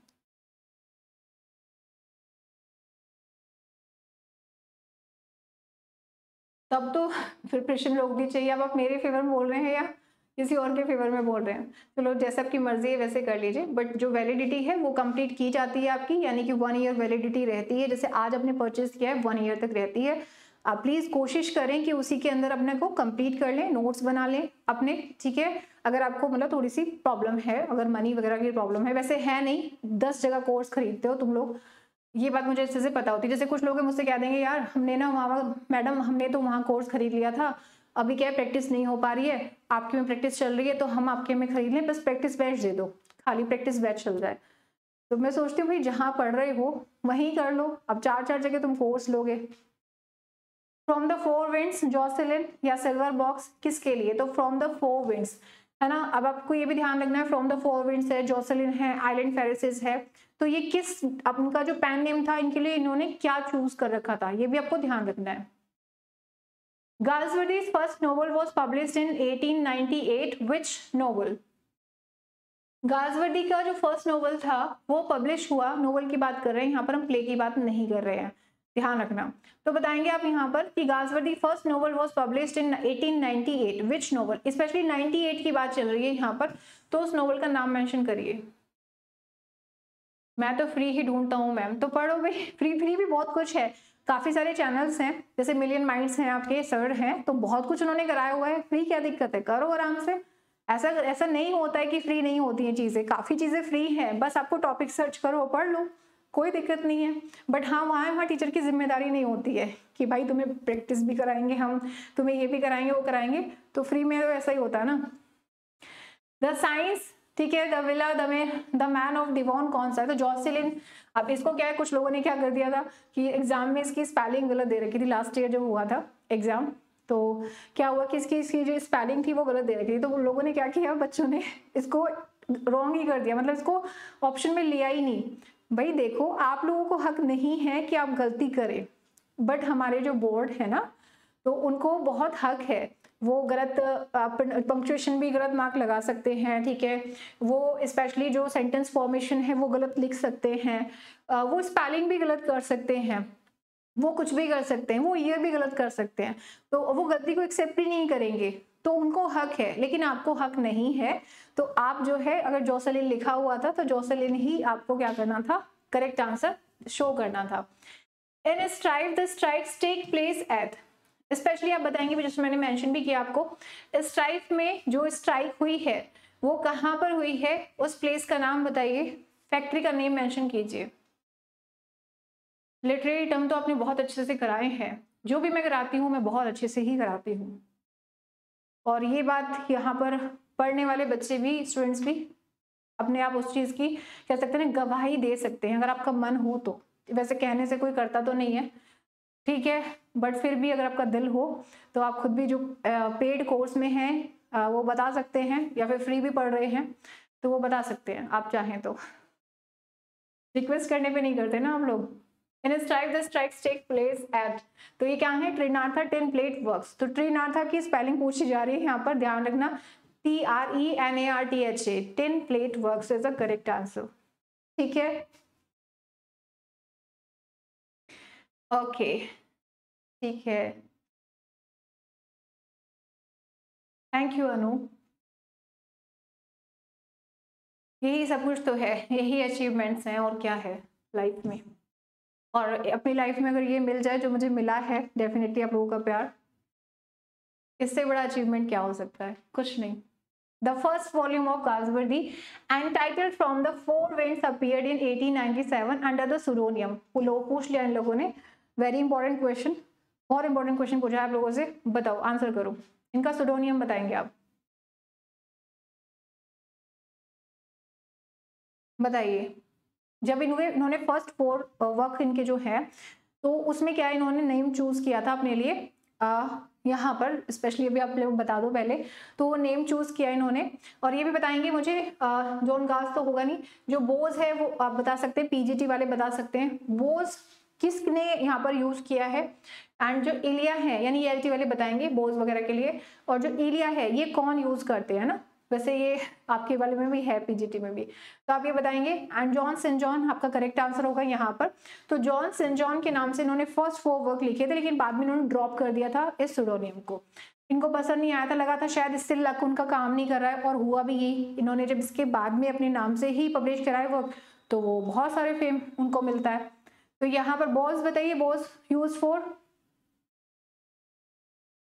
Speaker 1: तब तो फिर प्रश्न रोक दी चाहिए, अब आप मेरे फेवर में बोल रहे हैं या किसी और के फेवर में बोल रहे हैं? चलो जैसे आपकी मर्जी है वैसे कर लीजिए, बट जो वैलिडिटी है वो कंप्लीट की जाती है आपकी, यानी कि 1 ईयर वैलिडिटी रहती है, जैसे आज आपने परचेज किया है 1 ईयर तक रहती है। आप प्लीज कोशिश करें कि उसी के अंदर अपने को कंप्लीट कर लें, नोट्स बना लें अपने, ठीक है। अगर आपको मतलब थोड़ी सी प्रॉब्लम है, अगर मनी वगैरह की प्रॉब्लम है, वैसे है नहीं, 10 जगह कोर्स खरीदते हो तुम लोग, ये बात मुझे अच्छे से पता होती है। जैसे कुछ लोग मुझसे कह देंगे यार हमने ना वहाँ, मैडम हमने तो वहाँ कोर्स खरीद लिया था, अभी क्या है प्रैक्टिस नहीं हो पा रही है, आपके में प्रैक्टिस चल रही है तो हम आपके में खरीद लें, बस प्रैक्टिस बैच दे दो, खाली प्रैक्टिस बैच चल जाए। तो मैं सोचती हूँ भाई जहाँ पढ़ रहे हो वहीं कर लो, अब 4-4 जगह तुम कोर्स लोगे। From the four winds, Jocelyn या सिल्वर बॉक्स किसके लिए, तो फ्रॉम द फोर विंड्स है ना। अब आपको ये भी ध्यान रखना है, फ्रॉम द फोर विंड्स है, जॉसेलिन है, आइलैंड फेरिसेस है, तो ये किस, अब उनका जो पैन नेम था इनके लिए इन्होंने क्या चूज कर रखा था, ये भी आपको ध्यान रखना है। Galsworthy's first novel was published in 1898. Which novel? Galsworthy का जो फर्स्ट नोवेल था वो पब्लिश हुआ, नोवेल की बात कर रहे हैं यहाँ पर, हम प्ले की बात नहीं कर रहे हैं, ध्यान रखना। तो बताएंगे आप यहाँ पर कि Galsworthy first novel was published in 1898, which novel, specially 98 की बात चल रही है यहाँ पर, तो उस नोवेल का नाम मेंशन करिए। मैं तो फ्री ही ढूंढता हूँ मैम, तो पढ़ो भाई, फ्री भी बहुत कुछ है, काफी सारे चैनल्स हैं, जैसे मिलियन माइंड्स हैं आपके सर हैं, तो बहुत कुछ उन्होंने कराया हुआ है, फ्री क्या दिक्कत है, करो आराम से। ऐसा नहीं होता है कि फ्री नहीं होती हैं चीजें, काफी चीजें फ्री हैं, बस आपको टॉपिक सर्च करो पढ़ लो, कोई दिक्कत नहीं है। बट हाँ वहाँ टीचर की जिम्मेदारी नहीं होती है कि भाई तुम्हें प्रैक्टिस भी कराएंगे हम, तुम्हें ये भी कराएंगे वो कराएंगे, तो फ्री में तो ऐसा ही होता है ना। द साइंस, ठीक है, the villa, the man of Devon कौन सा है, तो जॉसेलिन। अब इसको क्या है, कुछ लोगों ने क्या कर दिया था कि एग्जाम में इसकी स्पेलिंग गलत दे रखी थी, लास्ट ईयर जब हुआ था एग्जाम, तो क्या हुआ कि इसकी जो स्पेलिंग थी वो गलत दे रखी थी, तो उन लोगों ने क्या किया, बच्चों ने इसको रॉन्ग ही कर दिया, मतलब इसको ऑप्शन में लिया ही नहीं। भाई देखो आप लोगों को हक नहीं है कि आप गलती करें, बट हमारे जो बोर्ड है ना, तो उनको बहुत हक है, वो गलत पंक्चुएशन भी गलत मार्क लगा सकते हैं, ठीक है, वो स्पेशली जो सेंटेंस फॉर्मेशन है वो गलत लिख सकते हैं, वो स्पेलिंग भी गलत कर सकते हैं, वो कुछ भी कर सकते हैं, वो ईयर भी गलत कर सकते हैं, तो वो गलती को एक्सेप्ट ही नहीं करेंगे, तो उनको हक है, लेकिन आपको हक नहीं है। तो आप जो है, अगर जॉसेलिन लिखा हुआ था तो जॉसेलिन ही आपको क्या करना था, करेक्ट आंसर शो करना था। In strike, the strikes take place at, specially आप बताएंगे, जैसे मैंने मेंशन भी किया आपको, स्ट्राइक में जो स्ट्राइक हुई है वो कहाँ पर हुई है, उस प्लेस का नाम बताइए, फैक्ट्री का नेम मेंशन कीजिए। लिटरेरी टर्म तो आपने बहुत अच्छे से कराए हैं, जो भी मैं कराती हूँ मैं बहुत अच्छे से ही कराती हूँ, और ये बात यहाँ पर पढ़ने वाले बच्चे भी, स्टूडेंट्स भी अपने आप उस चीज की कह सकते हैं गवाही दे सकते हैं, अगर आपका मन हो तो। वैसे कहने से कोई करता तो नहीं है, ठीक है, बट फिर भी अगर आपका दिल हो तो आप खुद भी जो पेड कोर्स में हैं वो बता सकते हैं, या फिर फ्री भी पढ़ रहे हैं तो वो बता सकते हैं आप चाहें तो, रिक्वेस्ट करने पे नहीं करते ना हम लोग। In strike, the strikes take place at, तो ये क्या है, ट्रिनाथा टिन प्लेट वर्क्स, तो ट्रिनाथा की स्पेलिंग पूछी जा रही है यहाँ पर, ध्यान रखना, TRENARTHA, tin plate works is the correct answer, ठीक है, ओके, ठीक है, थैंक यू अनु। यही सब कुछ तो है, यही अचीवमेंट्स हैं, और क्या है लाइफ में, और अपनी लाइफ में अगर ये मिल जाए जो मुझे मिला है, डेफिनेटली आप लोगों का प्यार, इससे बड़ा अचीवमेंट क्या हो सकता है, कुछ नहीं। The first volume of Galsworthy, entitled From the Four Winds, appeared in 1897 under the pseudonym. पूछ लिया इन लोगों ने, वेरी इंपॉर्टेंट क्वेश्चन, और इंपॉर्टेंट क्वेश्चन पूछा है आप लोगों से, बताओ आंसर करो, इनका pseudonym बताएंगे आप, बताइए। जब इन्होंने फर्स्ट 4 वर्क इनके जो है, तो उसमें क्या इन्होंने नेम चूज किया था अपने लिए, यहाँ पर स्पेशली अभी आप लोग बता दो पहले, तो नेम चूज किया इन्होंने, और ये भी बताएंगे मुझे, जॉन गास तो होगा नहीं, जो बोज है वो आप बता सकते हैं, पीजीटी वाले बता सकते हैं, बोज किसने यहाँ पर यूज किया है, एंड जो इलिया है, यानी एलटी वाले बताएंगे बोज वगैरह के लिए, और जो इलिया है ये कौन यूज करते हैं ना, वैसे ये आपके वाले में भी है, पीजीटी में भी, तो आप ये बताएंगे। एंड जॉन सेंट जॉन आपका करेक्ट आंसर होगा यहाँ पर, तो जॉन सेंट जॉन के नाम से इन्होंने फर्स्ट 4 वर्क लिखे थे, लेकिन बाद में इन्होंने ड्रॉप कर दिया था इस सुडोनियम को, इनको पसंद नहीं आया था, लगा था शायद इससे लक उनका काम नहीं कर रहा है, और हुआ भी यही, इन्होंने जब इसके बाद में अपने नाम से ही पब्लिश कराए वर्क, तो वो बहुत सारे फेम उनको मिलता है। तो यहाँ पर बोज बताइए, बोज यूज फॉर,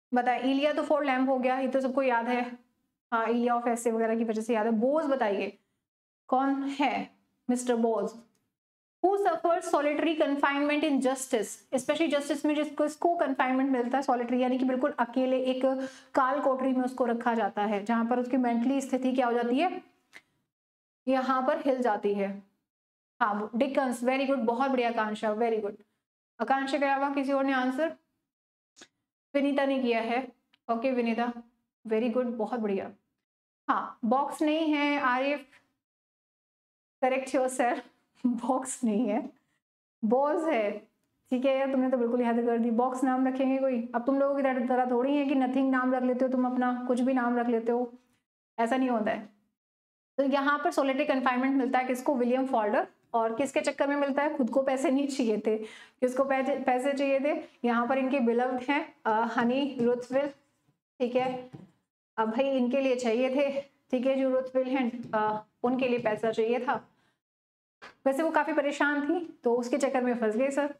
Speaker 1: बताए, इलिया तो फॉर लैम्प हो गया, ये तो सबको याद है। हाँ, इलिया ऑफ एसे वगैरह की वजह से याद है। बोज बताइए कौन है Mr Bose? Who suffers solitary confinement in justice? Specially justice में जिसको कंफाइनमेंट मिलता है सॉलिटरी, यानी कि बिल्कुल अकेले एक काल कोठरी में उसको रखा जाता है, जहां पर उसकी मेंटली स्थिति क्या हो जाती है, यहाँ पर हिल जाती है। हाँ, डिकन्स, वेरी गुड, बहुत बढ़िया आकांक्षा, वेरी गुड। आकांक्षा के अलावा किसी और ने आंसर? विनीता ने किया है, ओके विनीता, वेरी गुड, बहुत बढ़िया। हाँ, बॉक्स नहीं है आरिफ, करेक्ट योरसेल्फ, बॉक्स नहीं है, बॉज है। ठीक है यार, तुमने तो बिल्कुल याद कर दी। बॉक्स नाम रखेंगे कोई? अब तुम लोगों की तरह थोड़ी है कि नथिंग नाम रख लेते हो तुम, अपना कुछ भी नाम रख लेते हो, ऐसा नहीं होता है। तो यहाँ पर सोलिटरी कन्फाइनमेंट मिलता है किसको? William Falder. और किसके चक्कर में मिलता है? खुद को पैसे नहीं चाहिए थे, किसको पैसे चाहिए थे? यहाँ पर इनके बिलव्ड हैं हनी रुथविल, ठीक है, अब भाई इनके लिए चाहिए थे, ठीक है, जो रुथविल हैं उनके लिए पैसा चाहिए था। वैसे वो काफी परेशान थी तो उसके चक्कर में फंस गए सर।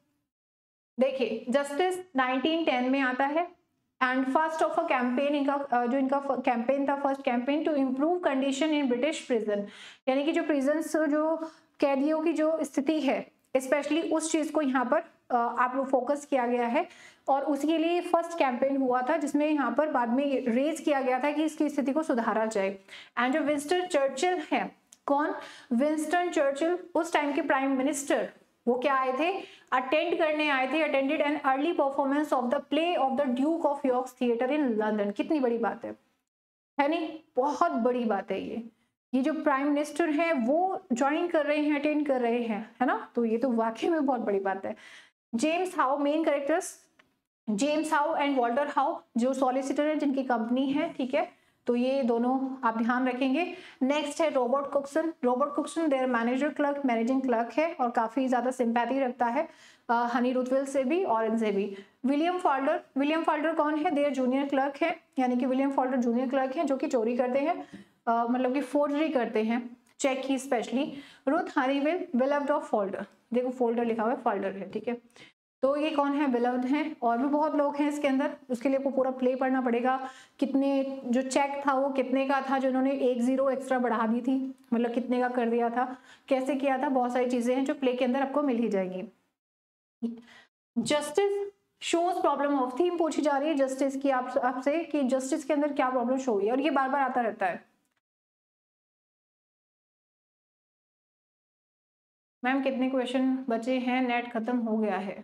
Speaker 1: देखिए, जस्टिस 1910 में आता है and first of a campaign, इनका जो इनका कैंपेन था, first campaign to improve condition in British prison, यानी कि जो प्रिजन जो कैदियों की जो स्थिति है, स्पेशली उस चीज को यहाँ पर आप लोग फोकस किया गया है। और उसके लिए फर्स्ट कैंपेन हुआ था जिसमें यहाँ पर बाद में रेज किया गया था कि इसकी स्थिति को सुधारा जाए। एंड जो विंस्टन चर्चिल है, कौन? विंस्टन चर्चिल, उस टाइम के प्राइम मिनिस्टर, वो क्या आए थे? अटेंड करने आए थे, attended an early performance of the play of the Duke of York theatre in London. कितनी बड़ी बात है नहीं? बहुत बड़ी बात है ये जो प्राइम मिनिस्टर है वो ज्वाइन कर रहे हैं, अटेंड कर रहे हैं, है ना? तो ये तो वाकई में बहुत बड़ी बात है। James How, main characters James How and Walter How, जो सॉलिसिटर है जिनकी कंपनी है, ठीक है, तो ये दोनों आप ध्यान रखेंगे। नेक्स्ट है Robert Cokeson. Robert Cokeson their manager clerk, managing clerk है और काफी ज्यादा सिंपैथी रखता है हनी रुथविल से भी और इनसे भी। विलियम फॉल्डर, विलियम फॉल्डर कौन है? देयर जूनियर क्लर्क है, यानी कि विलियम फॉल्डर जूनियर क्लर्क है जो कि चोरी करते हैं, मतलब कि फोर्जरी करते हैं, चेक की स्पेशली। Ruth Honeywill, beloved of Falder, देखो फोल्डर लिखा हुआ है, फॉल्डर है, ठीक है, तो ये कौन है? बिलव्ड हैं। और भी बहुत लोग हैं इसके अंदर, उसके लिए आपको पूरा प्ले पढ़ना पड़ेगा। कितने जो चेक था वो कितने का था, जो उन्होंने 1 0 एक्स्ट्रा बढ़ा दी थी, मतलब कितने का कर दिया था, कैसे किया था, बहुत सारी चीजें हैं जो प्ले के अंदर आपको मिल ही जाएगी। Justice shows problem of, theme पूछी जा रही है जस्टिस की आपसे कि जस्टिस के अंदर क्या प्रॉब्लम शो हुई है, और ये बार बार आता रहता है। मैम कितने क्वेश्चन बचे हैं? नेट खत्म हो गया है।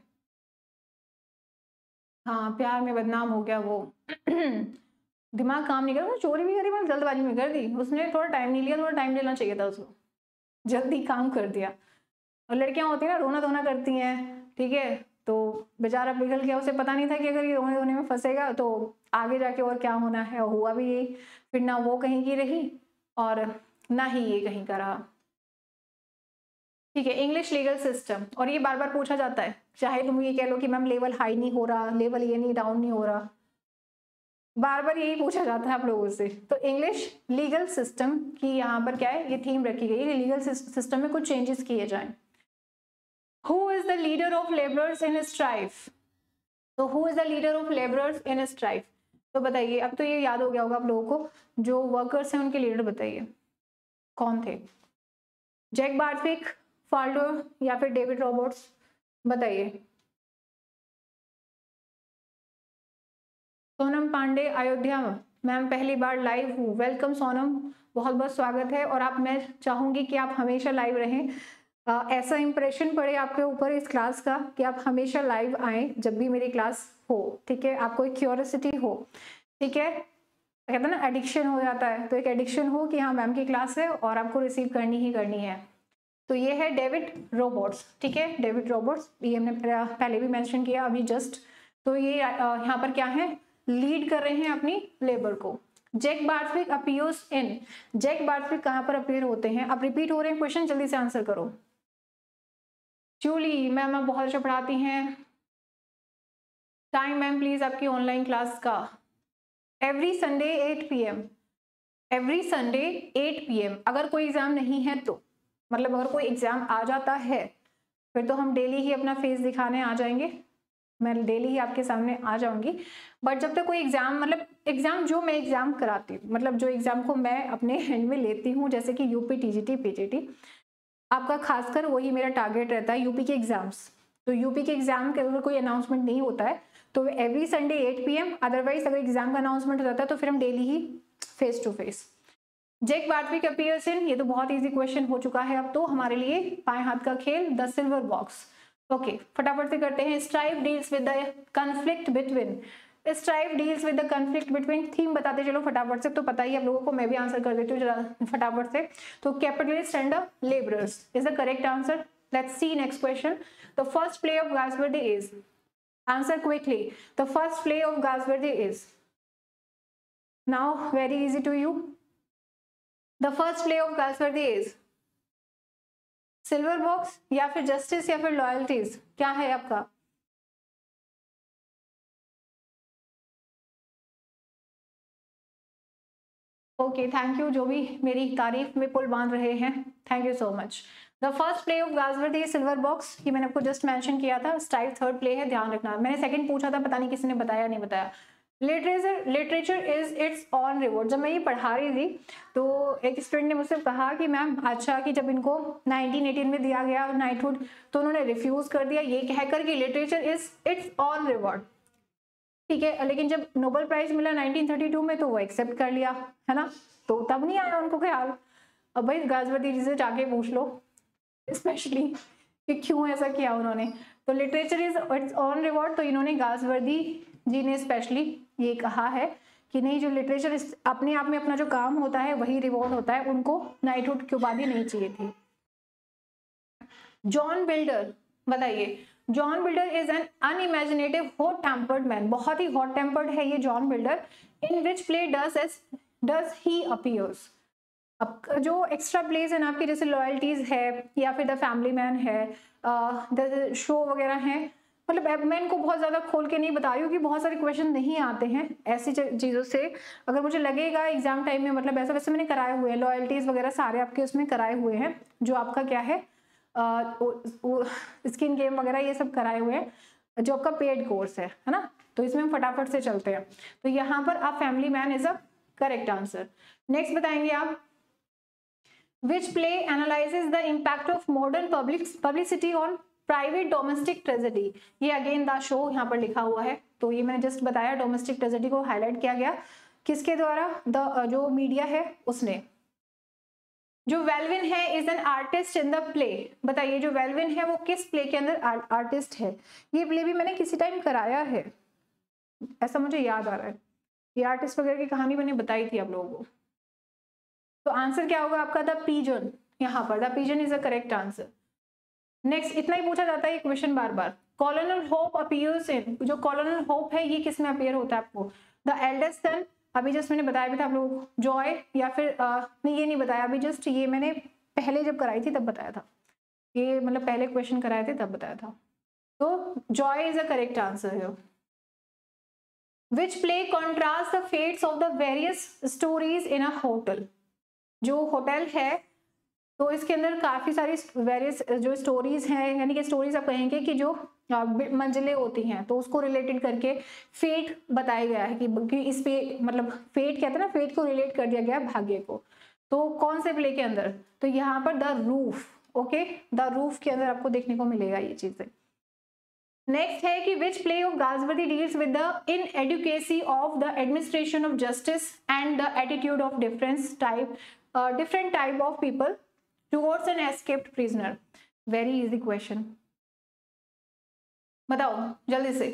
Speaker 1: हाँ, प्यार में बदनाम हो गया वो दिमाग काम नहीं कर रहा, चोरी भी करी, मैंने जल्दबाजी में कर दी, उसने थोड़ा टाइम नहीं लिया, थोड़ा टाइम लेना चाहिए था उसको, जल्दी काम कर दिया। और लड़कियां होती है ना, रोना धोना करती हैं, ठीक है, तो बेचारा पिघल गया, उसे पता नहीं था कि अगर ये रोने धोने में फंसेगा तो आगे जाके और क्या होना है, और हुआ भी यही। फिर ना वो कहीं की रही और ना ही ये कहीं का रहा, ठीक है। इंग्लिश लीगल सिस्टम, और ये बार बार पूछा जाता है, चाहे तुम ये कह लो कि मैम लेवल हाई नहीं हो रहा, लेवल ये नहीं डाउन नहीं हो रहा, बार बार यही पूछा जाता है आप लोगों से। तो इंग्लिश लीगल सिस्टम की यहाँ पर क्या है, ये थीम रखी गई है, लीगल सिस्टम में कुछ चेंजेस किए जाएं। Who is the leader of labourers in Strife? तो who is the leader of labourers in Strife? तो बताइए, अब तो ये याद हो गया होगा आप लोगों को, जो वर्कर्स हैं उनके लीडर बताइए कौन थे? जैक बार्थविक, फाल्डो, या फिर डेविड रॉबर्ट्स? बताइए। सोनम पांडे, अयोध्या मैम पहली बार लाइव हूँ, वेलकम सोनम, बहुत बहुत स्वागत है। और आप, मैं चाहूंगी कि आप हमेशा लाइव रहें, ऐसा इंप्रेशन पड़े आपके ऊपर इस क्लास का कि आप हमेशा लाइव आए जब भी मेरी क्लास हो, ठीक है, आपको एक क्यूरियोसिटी हो, ठीक है, कहते हैं ना एडिक्शन हो जाता है, तो एक एडिक्शन हो कि हाँ मैम की क्लास है और आपको रिसीव करनी ही करनी है। तो ये है डेविड रॉबर्ट्स, ठीक है, डेविड रॉबर्ट्स, ये हमने पहले भी मेंशन किया अभी जस्ट। तो ये यहाँ पर क्या है, लीड कर रहे हैं अपनी लेबर को। Jack Barthwick appears in, Jack Barthwick कहाँ पर अपीयर होते हैं? अब रिपीट हो रहे हैं क्वेश्चन, जल्दी से आंसर करो। जूली मैम आप बहुत अच्छा पढ़ाती हैं, टाइम मैम प्लीज आपकी ऑनलाइन क्लास का। Every Sunday 8 PM, every Sunday 8 PM। अगर कोई एग्जाम नहीं है तो, मतलब अगर कोई एग्जाम आ जाता है फिर तो हम डेली ही अपना फेस दिखाने आ जाएंगे, मैं डेली ही आपके सामने आ जाऊंगी, बट जब तक कोई एग्जाम, मतलब एग्जाम जो मैं एग्जाम कराती हूँ, मतलब जो एग्जाम को मैं अपने हैंड में लेती हूँ, जैसे कि यूपी, टीजीटी, पीजीटी, आपका खासकर वही मेरा टारगेट रहता है, यूपी के एग्जाम्स। तो यूपी के एग्जाम के अगर कोई अनाउंसमेंट नहीं होता है तो एवरी संडे 8 PM, अदरवाइज अगर एग्जाम का अनाउंसमेंट हो जाता है तो फिर हम डेली ही face to face. Jack Barthwick appears in, ये तो बहुत इजी क्वेश्चन हो चुका है अब तो हमारे लिए, बाएं हाथ का खेल, द सिल्वर बॉक्स। ओके, फटाफट से करते हैं। Strife deals with the conflict between, Strife deals with the conflict between, theme बताते चलो फटाफट से, तो पता ही आप लोगों को, मैं भी आंसर कर देती हूँ जरा फटाफट से। तो capitalist and the labourers is the correct answer. Let's see next question. The first play of Galsworthy is, answer quickly, the first play of Galsworthy is, now very easy to you, the first play of Galsworthy is silver box या फिर जस्टिस या फिर लॉयल्टीज, क्या है आपका? ओके, थैंक यू, जो भी मेरी तारीफ में पुल बांध रहे हैं, thank you so much. The first play of Galsworthy silver box, ये मैंने आपको जस्ट मेंशन किया था। स्ट्राइफ थर्ड प्ले है, ध्यान रखना। मैंने सेकंड पूछा था, पता नहीं किसी ने बताया नहीं बताया। Literature is its own reward, जब मैं ये पढ़ा रही थी तो एक स्टूडेंट ने मुझसे कहा कि मैम अच्छा, कि जब इनको 1918 में दिया गया नाइटहुड तो उन्होंने रिफ्यूज कर दिया ये कहकर कि literature is its own reward, ठीक है, लेकिन जब नोबेल प्राइज मिला 1932 में तो वो एक्सेप्ट कर लिया, है ना, तो तब नहीं आया उनको ख्याल। अब भाई गाल्सवर्दी जी से जाके पूछ लो स्पेशली कि क्यों ऐसा किया उन्होंने। तो literature is its own reward, तो इन्होंने गाल्सवर्दी जी ने स्पेशली ये कहा है कि नहीं, जो लिटरेचर अपने आप में अपना जो काम होता है वही रिवॉर्ड होता है, उनको नाइटहुड की उपाधि नहीं चाहिए थी। जॉन बिल्डर, बताइए, John Builder is an unimaginative hot tempered man, बहुत ही हॉट टेम्पर्ड है ये John Builder. In which play does he appears, अब जो एक्स्ट्रा प्लेज है ना आपकी, जैसे लॉयल्टीज है या फिर द फैमिली मैन है, द शो वगैरह है, मतलब अब मैं इनको बहुत ज्यादा खोल के नहीं बता रही हूँ कि बहुत सारे क्वेश्चन नहीं आते हैं ऐसी चीजों से। अगर मुझे लगेगा एग्जाम टाइम में, मतलब ऐसा, वैसे मैंने कराए हुए हैं लॉयल्टीज वगैरह सारे आपके उसमें कराए हुए हैं, जो आपका क्या है स्किन गेम वगैरह ये सब कराए हुए हैं जो आपका पेड कोर्स है ना। तो इसमें हम फटाफट से चलते हैं। तो यहाँ पर आप family man is a correct answer. Next बताएंगे आप, which play analyzes the impact of modern publicity on private domestic tragedy, ये अगेन द शो यहाँ पर लिखा हुआ है। तो ये मैंने जस्ट बताया, डोमेस्टिक ट्रेजेडी को हाईलाइट किया गया किसके द्वारा, जो मीडिया है उसने। जो वेलविन है is an artist in the play, बताइए जो वेलविन है वो किस प्ले के अंदर आर्टिस्ट है। ये प्ले भी मैंने किसी टाइम कराया है, ऐसा मुझे याद आ रहा है, ये आर्टिस्ट वगैरह की कहानी मैंने बताई थी आप लोगों को। तो आंसर क्या होगा आपका, द पिजन, यहाँ पर the pigeon is a correct answer. Next, इतना ही पूछा जाता है ये क्वेश्चन बार बार। कॉलोनल होप अपीयर्स इन, जो कॉलोनल होप है ये किस में अपीयर होता है आपको, द एल्डेस्ट सन, अभी जस्ट मैंने बताया भी था आप लोगों को, जॉय या फिर नहीं ये नहीं बताया अभी, जस्ट ये मैंने पहले जब कराई थी तब बताया था, ये मतलब पहले क्वेश्चन कराए थे तब बताया था। तो joy is a correct answer है। Which play contrast the fates of the various stories in a hotel, जो होटल है तो इसके अंदर काफी सारी वेरियस जो स्टोरीज हैं, यानी कि स्टोरीज आप कहेंगे कि जो मंजिलें होती हैं, तो उसको रिलेटेड करके फेट बताया गया है कि इस पे, मतलब फेट कहते हैं ना, फेट को रिलेट कर दिया गया भाग्य को। तो कौन से प्ले के अंदर, तो यहाँ पर the roof, okay, the roof के अंदर आपको देखने को मिलेगा ये चीजें। नेक्स्ट है कि which play of Galsworthy deals with the inadequacy of the administration of justice and the attitude of different type of people towards an escaped prisoner. Very easy question, बताओ जल्दी से।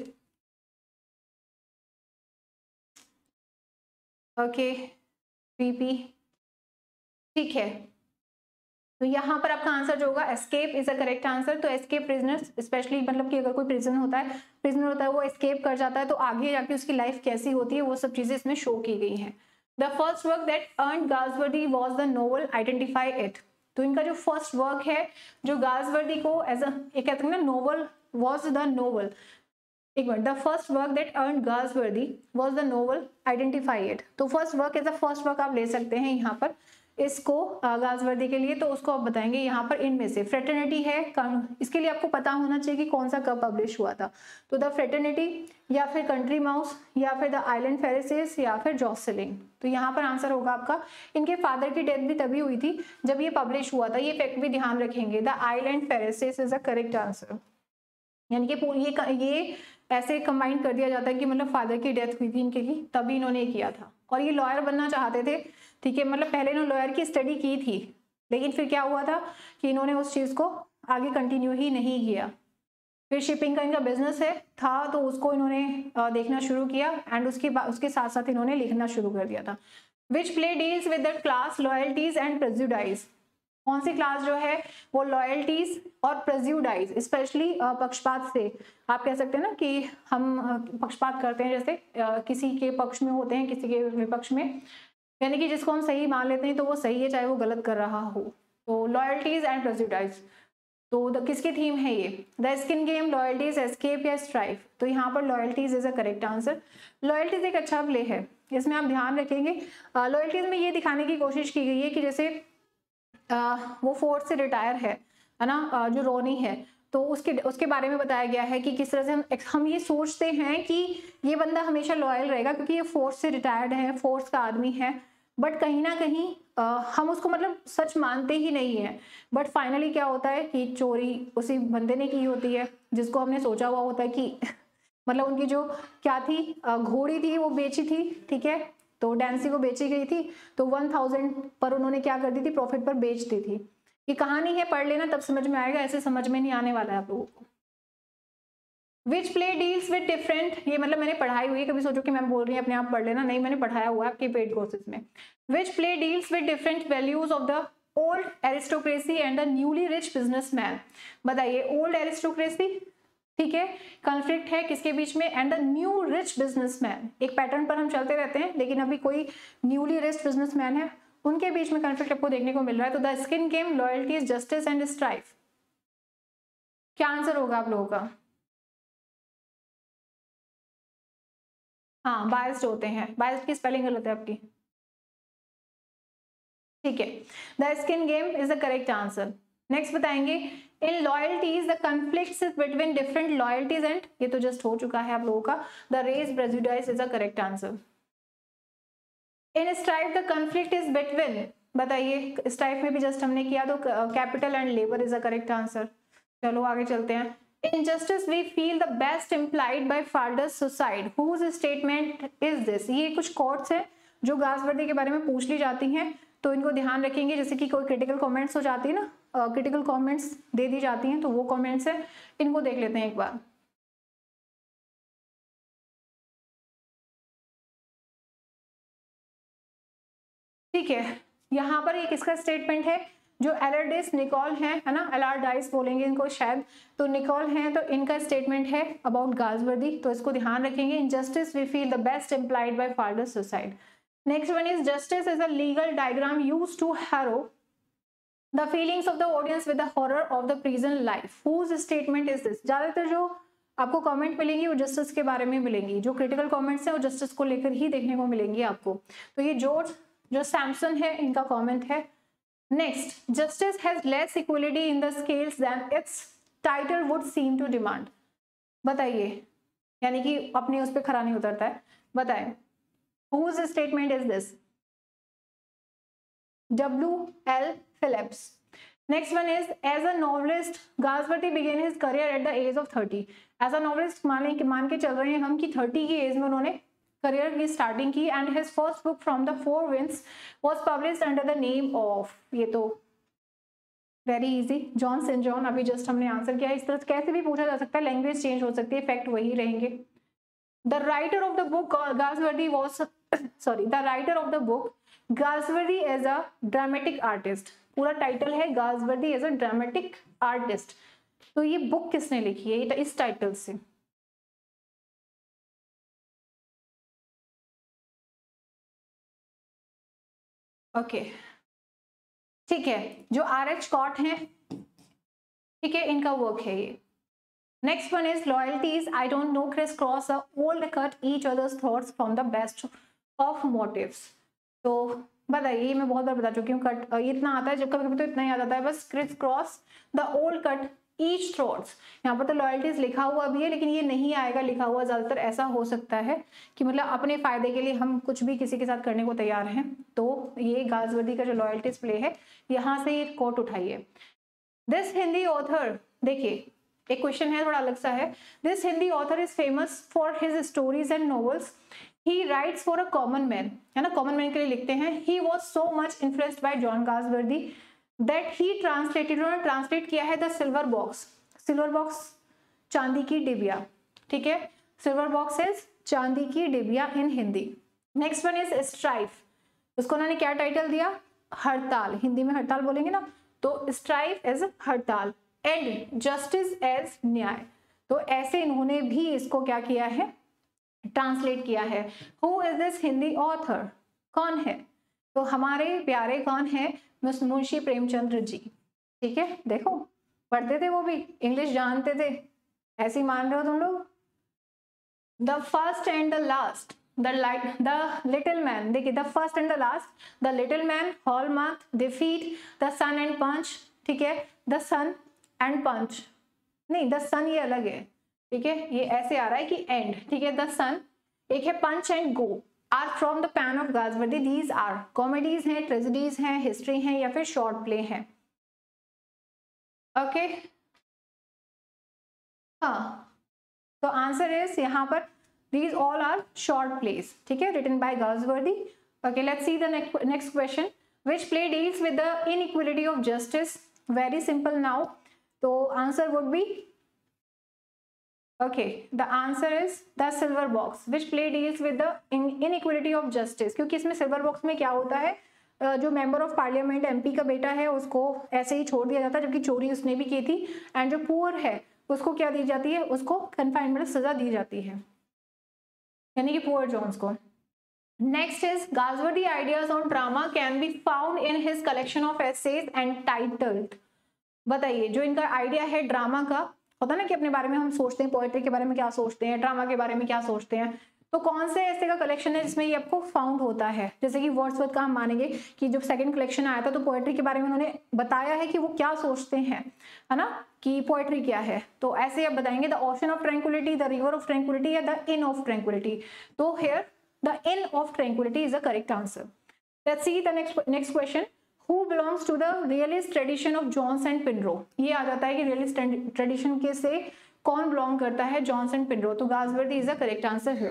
Speaker 1: ओके, पीपी, ठीक है, तो यहाँ पर आपका आंसर जो होगा escape is a correct answer. तो एस्केप प्रिजनर्स, स्पेशली मतलब कि अगर कोई प्रिजनर होता है वो एस्केप कर जाता है तो आगे जाके उसकी लाइफ कैसी होती है वो सब चीजें इसमें शो की गई हैं। The first work that earned Galsworthy was the novel identify it, तो इनका जो फर्स्ट वर्क है जो गाल्सवर्दी को एज अ कहते हैं ना नोवेल, वाज द नोवेल, एक मिनट, the first work that earned Galsworthy was the novel identify it. तो first work as a first work आप ले सकते हैं यहाँ पर, इसको गाजवर्दी के लिए, तो उसको आप बताएंगे यहाँ पर इनमें से फ्रेटर्निटी है। इसके लिए आपको पता होना चाहिए कि कौन सा कब पब्लिश हुआ था, तो द फ्रेटर्निटी या फिर कंट्री माउस या फिर द आइलैंड फेरिसेस या फिर जॉसलिन। तो यहाँ पर आंसर होगा आपका, इनके फादर की डेथ भी तभी हुई थी जब ये पब्लिश हुआ था, ये फैक्ट भी ध्यान रखेंगे। The island Pharisees is the correct answer, यानी कि ये ऐसे कंबाइन कर दिया जाता है कि मतलब फादर की डेथ हुई थी इनके ही, तभी इन्होंने किया था। और ये लॉयर बनना चाहते थे, ठीक है, मतलब पहले इन्होंने लॉयर की स्टडी की थी, लेकिन फिर क्या हुआ था कि इन्होंने उस चीज को आगे कंटिन्यू ही नहीं किया। फिर शिपिंग का इनका बिजनेस था तो उसको इन्होंने देखना शुरू किया, एंड उसके साथ साथ इन्होंने लिखना शुरू कर दिया था। Which play deals with the class loyalties and prejudices, कौन सी क्लास जो है वो लॉयल्टीज और प्रेजुडाइज, स्पेशली पक्षपात से, आप कह सकते हैं ना कि हम पक्षपात करते हैं, जैसे किसी के पक्ष में होते हैं किसी के विपक्ष में, यानी कि जिसको हम सही मान लेते हैं तो वो सही है चाहे वो गलत कर रहा हो। तो लॉयल्टीज एंड प्रेजुडाइज, तो किसकी थीम है ये, the skin game, loyalties, escape या स्ट्राइफ। तो यहाँ पर loyalties is a correct answer. Loyalties एक अच्छा प्ले है, इसमें आप ध्यान रखेंगे। लॉयल्टीज में ये दिखाने की कोशिश की गई है कि जैसे वो फोर्स से रिटायर है ना, जो रोनी है, तो उसके बारे में बताया गया है कि किस तरह से हम ये सोचते हैं कि ये बंदा हमेशा लॉयल रहेगा क्योंकि ये फोर्स से रिटायर्ड है, फोर्स का आदमी है, बट कहीं ना कहीं हम उसको मतलब सच मानते ही नहीं है। बट फाइनली क्या होता है कि चोरी उसी बंदे ने की होती है जिसको हमने सोचा हुआ होता है कि मतलब उनकी जो क्या थी, घोड़ी थी वो बेची थी, ठीक है, तो डैंसी को बेची गई थी, तो 1000 पर उन्होंने क्या कर दी थी, प्रॉफिट पर बेच दी थी। ये कहानी है, पढ़ लेना तब समझ में आएगा, ऐसे समझ में नहीं आने वाला है आप लोगों को। Which play deals with different, ये मतलब मैंने पढ़ाई हुई है, कभी सोचो कि मैं बोल रही हूँ अपने आप पढ़ लेना, नहीं, मैंने पढ़ाया हुआ है आपके पेड कोर्सेज में। Which play deals with different values of the old aristocracy and the newly rich businessman. बताइए, ओल्ड एरिस्टोक्रेसी, ठीक है, कॉन्फ्लिक्ट है किसके बीच में, and the new rich businessman, एक पैटर्न पर हम चलते रहते हैं लेकिन अभी कोई न्यूली रिच बिजनेसमैन है, उनके बीच में कॉन्फ्लिक्ट आपको देखने को मिल रहा है। तो the skin game, loyalties, justice and strife, क्या आंसर होगा आप लोगों का? हाँ, बायस्ड होते हैं, बायस्ड की स्पेलिंग गलत है आपकी, ठीक है, the skin game is the correct answer. Next बताएंगे, in loyalties the conflicts between different loyalties and, ये तो जस्ट हो चुका है आप लोगों का, the race prejudice is the correct answer. In strife the conflict is between, बताइए, स्ट्राइफ में भी जस्ट हमने किया, तो capital and labour is the correct answer. चलो आगे चलते हैं। Injustice we feel the best implied by fathers suicide. Whose statement is this? ये कुछ कोट्स हैं जो गाजवर्दी के बारे में पूछ ली जाती हैं, तो इनको ध्यान रखेंगे। जैसे कि कोई क्रिटिकल कमेंट्स हो जाती है ना, क्रिटिकल कमेंट्स दे दी जाती हैं, तो वो कमेंट्स है, इनको देख लेते हैं एक बार। ठीक है, यहाँ पर एक इसका स्टेटमेंट है, जो एलर्डिस निकोल है ना, एलार्डाइस बोलेंगे इनको शायद, तो निकोल है, तो इनका स्टेटमेंट है अबाउट गाजवर्दी, तो इसको ध्यान रखेंगे। Injustice we feel the best implied by father's suicide. Next one is justice is a legal diagram used to harrow the feelings of the audience with the horror of the prison life. Whose statement is this? ज्यादातर जो आपको कमेंट मिलेंगी वो जस्टिस के बारे में मिलेंगी, जो क्रिटिकल कमेंट्स है वो जस्टिस को लेकर ही देखने को मिलेंगी आपको। तो ये जॉर्ज जो सैमसन है, इनका कमेंट है। Next, justice has less equality in the scales than its title would seem to demand. बताइए, यानी कि अपने उस पर खरा नहीं उतरता है, बताएं whose statement is this? W.L. Phillips. Next one is, as a novelist, Galsworthy began his career at the age of 30. As a novelist, मान के चल रहे हैं हम कि 30 की एज में उन्होंने करियर की स्टार्टिंग की, and his first book from the four winds was published under the name of, ये तो very easy, John Saint John. अभी जस्ट हमने आंसर किया। इस तरह कैसे भी पूछा जा सकता है, लैंग्वेज चेंज हो सकती है, फैक्ट वही रहेंगे। The writer of the book Galsworthy was the writer of the book Galsworthy as a dramatic artist. पूरा टाइटल है Galsworthy as a dramatic artist. तो ये बुक किसने लिखी है इस टाइटल से? ओके, ठीक है, जो R.H. स्कॉट हैं, ठीक है, इनका वर्क है ये। Next one is loyalties I don't know criss cross old cut each others thoughts from the best of motives. तो बताइए, मैं बहुत बार बता चुकी हूँ, कट इतना आता है, जब कभी कभी तो इतना ही आ जाता है बस, criss cross the old cut each throats. यहाँ पर तो लॉयल्टीज लिखा हुआ भी है लेकिन ये नहीं आएगा लिखा हुआ, ज्यादातर ऐसा हो सकता है कि मतलब अपने फायदे के लिए हम कुछ भी किसी के साथ करने को तैयार हैं। तो ये गाजवर्दी का जो लॉयल्टीज प्ले है, यहाँ से ये कोट उठाइए। दिस हिंदी ऑथर, देखिए एक क्वेश्चन है थोड़ा अलग सा है। This Hindi author is famous for his stories and novels, he writes for a common man, है ना, कॉमन मैन के लिए लिखते हैं। He was so much influenced by John Galsworthy that he translated, उन्होंने ट्रांसलेट किया है the silver box, silver box चांदी की डिबिया, ठीक है, सिल्वर बॉक्स इज चांदी की डिबिया in Hindi. Next one is strife, उसको उन्होंने क्या टाइटल दिया, हड़ताल, हिंदी में हड़ताल बोलेंगे ना, तो स्ट्राइफ एज हड़ताल, एंड जस्टिस एज न्याय, तो ऐसे इन्होंने भी इसको क्या किया है, ट्रांसलेट किया है। Who is this Hindi author, कौन है, तो हमारे प्यारे कौन है, मुंशी प्रेमचंद्र जी, ठीक है। देखो पढ़ते थे वो भी, इंग्लिश जानते थे, ऐसे ही मान रहे हो तुम लोग। The first and the last, the little man, देखिए the first and the last, the little man, hallmark, defeat, the sun and punch, ठीक है, द सन एंड पंच, नहीं द सन ये अलग है, ठीक है, ये ऐसे आ रहा है कि एंड, ठीक है, द सन, एक है punch and go, are from the pen of Galsworthy, these are comedies हैं, ट्रेजेडीज हैं, हिस्ट्री हैं या फिर शॉर्ट प्ले हैं, ओके। हाँ, तो आंसर इज यहाँ पर these all are short plays, ठीक है, written by Galsworthy. Okay, let's see the next question, which play deals with the inequality of justice, very simple now, तो answer would be, okay, the answer is the silver box, which play deals with the inequality of justice, क्योंकि इसमें सिल्वर बॉक्स में क्या होता है, जो मेंबर ऑफ पार्लियामेंट एमपी का बेटा है उसको ऐसे ही छोड़ दिया जाता है जबकि चोरी उसने भी की थी, एंड जो पुअर है उसको क्या दी जाती है, उसको कन्फाइनमेंट सजा दी जाती है, यानी कि पुअर जॉन्स को। Next is Galsworthy ideas on drama can be found in his collection of essays entitled, बताइए जो इनका आइडिया है ड्रामा का, होता है ना कि अपने बारे में हम सोचते हैं, पोएट्री के बारे में क्या सोचते हैं, ड्रामा के बारे में क्या सोचते हैं, तो कौन से ऐसे का कलेक्शन है जिसमें ये आपको फाउंड होता है, जैसे कि वर्ड्सवर्थ का हम मानेंगे कि जब सेकंड कलेक्शन आया था तो पोएट्री के बारे में उन्होंने बताया है कि वो क्या सोचते हैं, है ना, कि पोएट्री क्या है, तो ऐसे आप बताएंगे the ocean of tranquillity, the river of tranquillity या द इन ऑफ ट्रैंक्विलिटी, तो here the inn of tranquillity is the correct answer. Let's see the next question, Who belongs to the realist tradition of Jones and Pinro? ये आ जाता है कि realist tradition के से कौन belong करता है, Jones and Pinro, तो गाजवर्दी is the correct answer here.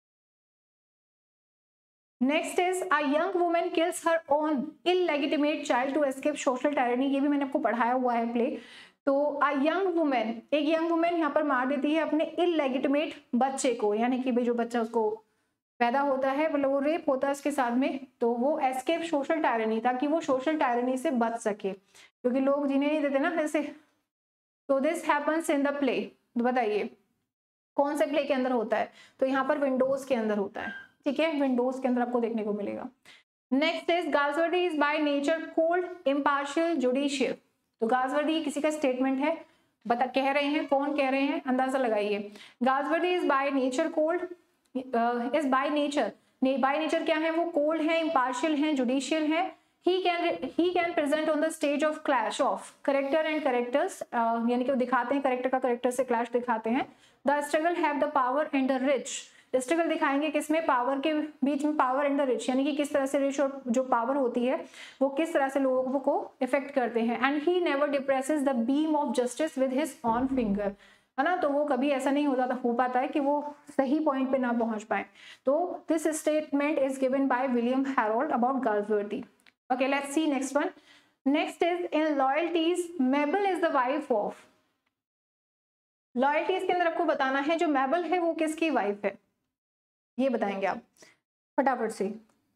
Speaker 1: Next is a young woman kills her own illegitimate child to escape social tyranny, ये भी मैंने आपको पढ़ाया हुआ है प्ले, तो a young woman, एक young woman यहाँ पर मार देती है अपने illegitimate बच्चे को, यानी कि भाई जो बच्चा उसको पैदा होता है, मतलब वो रेप होता है उसके साथ में, तो वो एस्केप सोशल टायरनी, ताकि वो सोशल टायरनी से बच सके, क्योंकि लोग जीने नहीं देते ना ऐसे। तो this happens in the play, तो बताइए कौन से प्ले के अंदर होता है, तो यहाँ पर विंडोज के अंदर होता है, ठीक है, विंडोज के अंदर आपको देखने को मिलेगा। Next is Galsworthy is by nature cold, impartial, judicial, तो गाजवर्दी किसी का स्टेटमेंट है, बता कह रहे हैं, कौन कह रहे हैं, अंदाजा लगाइए। Galsworthy is by nature cold, is by nature, by nature क्या है, वो कोल्ड है, इम्पार्शियल है, जुडिशियल है, he can present on the stage of clash of character and characters, यानी कि वो दिखाते हैं करेक्टर का करेक्टर से क्लैश दिखाते हैं। the struggle have the power and the rich, struggle दिखाएंगे किसमें, पावर के बीच में, पावर एंड द रिच, यानी कि किस तरह से रिच और जो पावर होती है वो किस तरह से लोगों को इफेक्ट करते हैं। And he never depresses the beam of justice with his own finger, है ना, तो वो कभी ऐसा नहीं हो पाता है कि वो सही पॉइंट पे ना पहुंच पाए। तो this statement is given by William Harold about Galsworthy. Okay, let's see next one. Next is in loyalties, Mabel is the wife of, loyalties के अंदर आपको बताना है जो मेबल है वो किसकी वाइफ है, ये बताएंगे आप फटाफट से।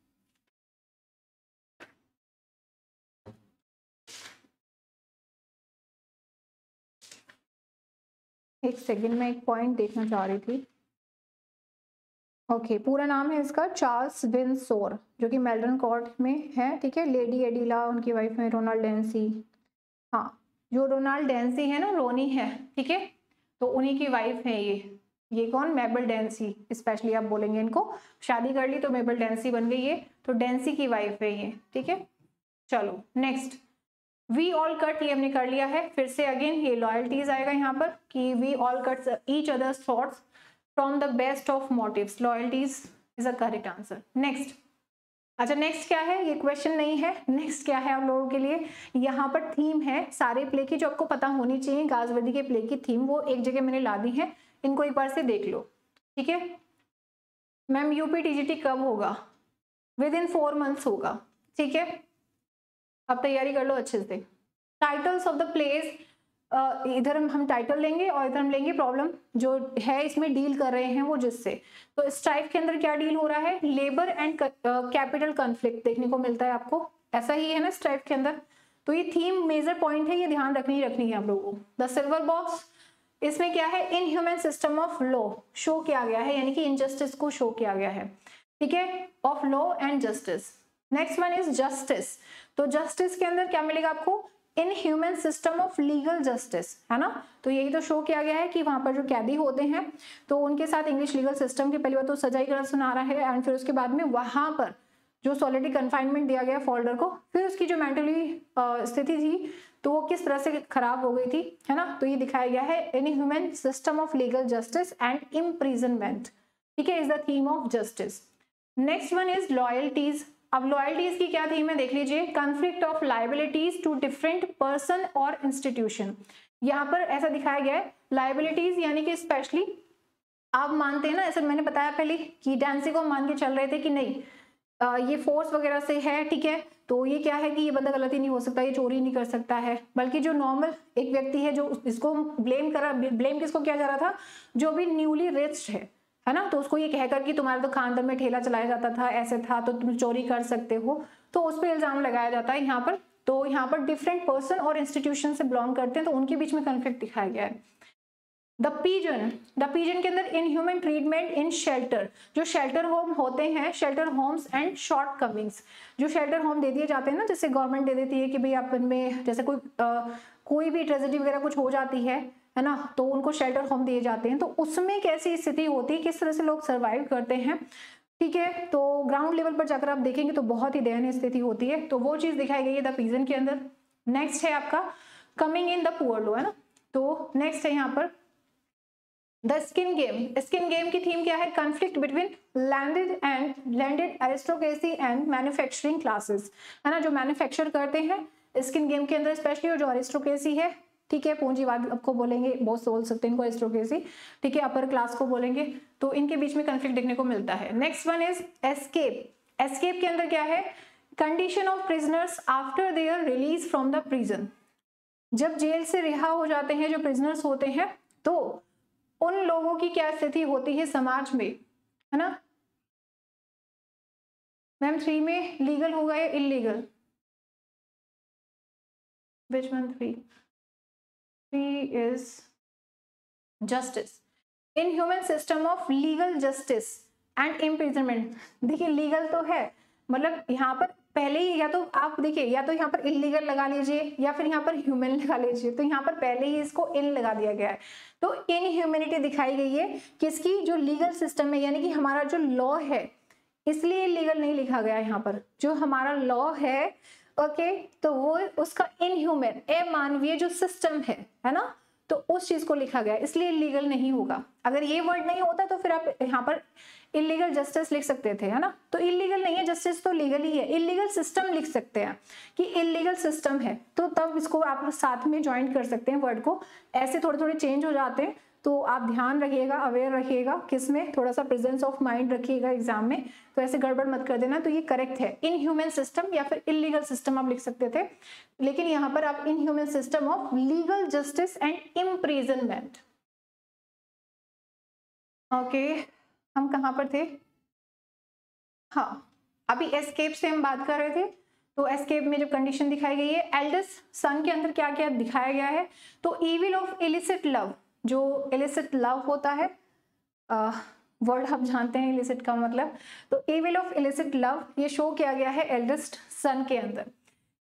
Speaker 1: एक सेकंड में एक पॉइंट देखना चाह रही थी। ओके, पूरा नाम है इसका चार्ल्स विंसोर, जो कि मेल्डन कोर्ट में है, ठीक है। लेडी एडिला उनकी वाइफ है, रोनाल्ड डेंसी, हाँ जो रोनाल्ड डेंसी है ना, रोनी है, ठीक है, तो उन्हीं की वाइफ है ये कौन, मेबल डेंसी, स्पेशली आप बोलेंगे इनको, शादी कर ली तो मेबल डेंसी बन गई ये, तो डेंसी की वाइफ है ये, ठीक है। चलो नेक्स्ट, वी ऑल कट, ये हमने कर लिया है। फिर से अगेन ये लॉयल्टीज आएगा यहाँ पर कि we all cut each others thoughts from the best of motives, loyalties is a correct answer. Next, अच्छा नेक्स्ट क्या है, ये क्वेश्चन नहीं है, नेक्स्ट क्या है आप लोगों के लिए, यहाँ पर थीम है सारे प्ले की जो आपको पता होनी चाहिए, गाजवदी के प्ले की थीम वो एक जगह मैंने ला दी है, इनको एक बार से देख लो, ठीक है। मैम यूपी टीजीटी कब होगा, विद इन 4 मंथ्स होगा, ठीक है, अब तैयारी कर लो अच्छे से। टाइटल्स ऑफ द प्लेस, इधर हम टाइटल लेंगे और इधर हम लेंगे प्रॉब्लम जो है इसमें डील कर रहे हैं वो जिससे, तो स्ट्राइक के अंदर क्या डील हो रहा है, लेबर एंड कैपिटल कॉन्फ्लिक्ट देखने को मिलता है आपको, ऐसा ही है ना स्ट्राइक के अंदर। तो ये थीम मेजर पॉइंट है, ये ध्यान रखनी है आप लोगों को। द सिल्वर बॉक्स, इसमें क्या है, inhuman system of law show किया गया है, यानी कि इनजस्टिस को शो किया गया है, ठीक है, of law and justice. Next one is justice, तो जस्टिस के अंदर क्या मिलेगा आपको, inhuman system of legal justice, है ना, तो यही तो शो किया गया है कि वहां पर जो कैदी होते हैं तो उनके साथ इंग्लिश लीगल सिस्टम के पहले बार तो सजा ही करना सुना रहा है, एंड फिर उसके बाद में वहां पर जो सॉलिटरी कन्फाइनमेंट दिया गया फोल्डर को, फिर उसकी जो मेंटली स्थिति थी तो वो किस तरह से खराब हो गई थी, है ना, तो ये दिखाया गया है inhuman system of legal justice and imprisonment, ठीक है, is the theme of justice. Next one is loyalties, अब लॉयल्टीज की क्या थीम है देख लीजिए, conflict of liabilities to different person और इंस्टीट्यूशन, यहाँ पर ऐसा दिखाया गया है लायबिलिटीज यानी कि स्पेशली आप मानते हैं ना, ऐसा मैंने बताया पहले कि डेंसी को मान के चल रहे थे कि नहीं ये फोर्स वगैरह से है, ठीक है, तो ये क्या है कि ये बंदा गलती नहीं हो सकता, ये चोरी नहीं कर सकता है, बल्कि जो नॉर्मल एक व्यक्ति है जो इसको ब्लेम किसको किया जा रहा था, जो भी न्यूली रिच्ड है ना, तो उसको ये कहकर कि तुम्हारे तो खानदान में ठेला चलाया जाता था, ऐसे था तो तुम चोरी कर सकते हो, तो उस पर इल्जाम लगाया जाता है यहाँ पर। तो यहाँ पर डिफरेंट पर्सन और इंस्टीट्यूशन से बिलोंग करते हैं तो उनके बीच में कॉन्फ्लिक्ट दिखाया गया है। द पीजन के अंदर इनह्यूमन ट्रीटमेंट इन शेल्टर, जो शेल्टर होम होते हैं, shelter homes and shortcomings, जो शेल्टर होम दे दिए जाते हैं ना, जैसे गवर्नमेंट दे देती है कि भाई आप इनमें जैसे कोई भी ट्रेजेडी वगैरह कुछ हो जाती है ना, तो उनको शेल्टर होम दिए जाते हैं, तो उसमें कैसी स्थिति होती है, किस तरह से लोग सर्वाइव करते हैं, ठीक है, तो ग्राउंड लेवल पर जाकर आप देखेंगे तो बहुत ही दयनीय स्थिति होती है, तो वो चीज दिखाई गई है द पीजन के अंदर। नेक्स्ट है आपका coming in the poor law, है ना, तो नेक्स्ट है यहाँ पर the skin game. Skin game की थीम क्या है, conflict between landed aristocracy and manufacturing classes, है ना, जो मैन्युफैक्चर करते हैं स्किन गेम के अंदर स्पेशली, और जो एरिस्टोक्रेसी है, ठीक है, पूंजीवाद आपको बोलेंगे, बहुत बोल सकते हैं इनको एरिस्टोक्रेसी, ठीक है, अपर क्लास को बोलेंगे, तो इनके बीच में कॉन्फ्लिक्ट देखने को मिलता है। Next one is escape. Escape के अंदर क्या है, condition of prisoners after their release from the prison, जब जेल से रिहा हो जाते हैं जो प्रिजनर्स होते हैं तो उन लोगों की क्या स्थिति होती है समाज में, है ना। मैम 3 में लीगल होगा या illegal, which one 3 is justice, inhuman system of legal justice and imprisonment। देखिए लीगल तो है, मतलब यहाँ पर पहले ही या तो आप देखिए या तो यहाँ पर इलीगल लगा लीजिए या फिर यहाँ पर ह्यूमन लगा लीजिए, तो यहाँ पर पहले ही इसको इन लगा दिया गया है, तो इनह्यूमैनिटी दिखाई गई है किसकी, जो लीगल सिस्टम है, यानी कि हमारा जो लॉ है, इसलिए लीगल नहीं लिखा गया यहाँ पर, जो हमारा लॉ है, ओके, तो वो उसका इनह्यूमन अमानवीय जो सिस्टम है ना, तो उस चीज को लिखा गया, इसलिए इलीगल नहीं होगा। अगर ये वर्ड नहीं होता तो फिर आप यहाँ पर इलीगल जस्टिस लिख सकते थे, है ना, तो इलीगल नहीं है, जस्टिस तो लीगल ही है, इलीगल सिस्टम लिख सकते हैं कि इलीगल सिस्टम है, तो तब इसको आप साथ में ज्वाइन कर सकते हैं वर्ड को, ऐसे थोड़े थोड़े चेंज हो जाते हैं, तो आप ध्यान रखिएगा, अवेयर रखिएगा, किसमें थोड़ा सा प्रेजेंस ऑफ माइंड रखिएगा एग्जाम में, तो ऐसे गड़बड़ मत कर देना। तो ये करेक्ट है, इनह्यूमन सिस्टम या फिर इलीगल सिस्टम आप लिख सकते थे, लेकिन यहाँ पर आप inhuman system of legal justice and imprisonment. Okay, हम कहाँ पर थे, हाँ, अभी एस्केप से हम बात कर रहे थे, तो एस्केप में जब कंडीशन दिखाई गई है, एल्डेस्ट सन के अंदर क्या क्या दिखाया गया है, तो इविल ऑफ इलिसिट लव, जो इलिसिट लव होता है, वर्ड आप जानते हैं इलिसिट का मतलब, तो इविल ऑफ इलिसिट लव ये शो किया गया है एल्डेस्ट सन के अंदर।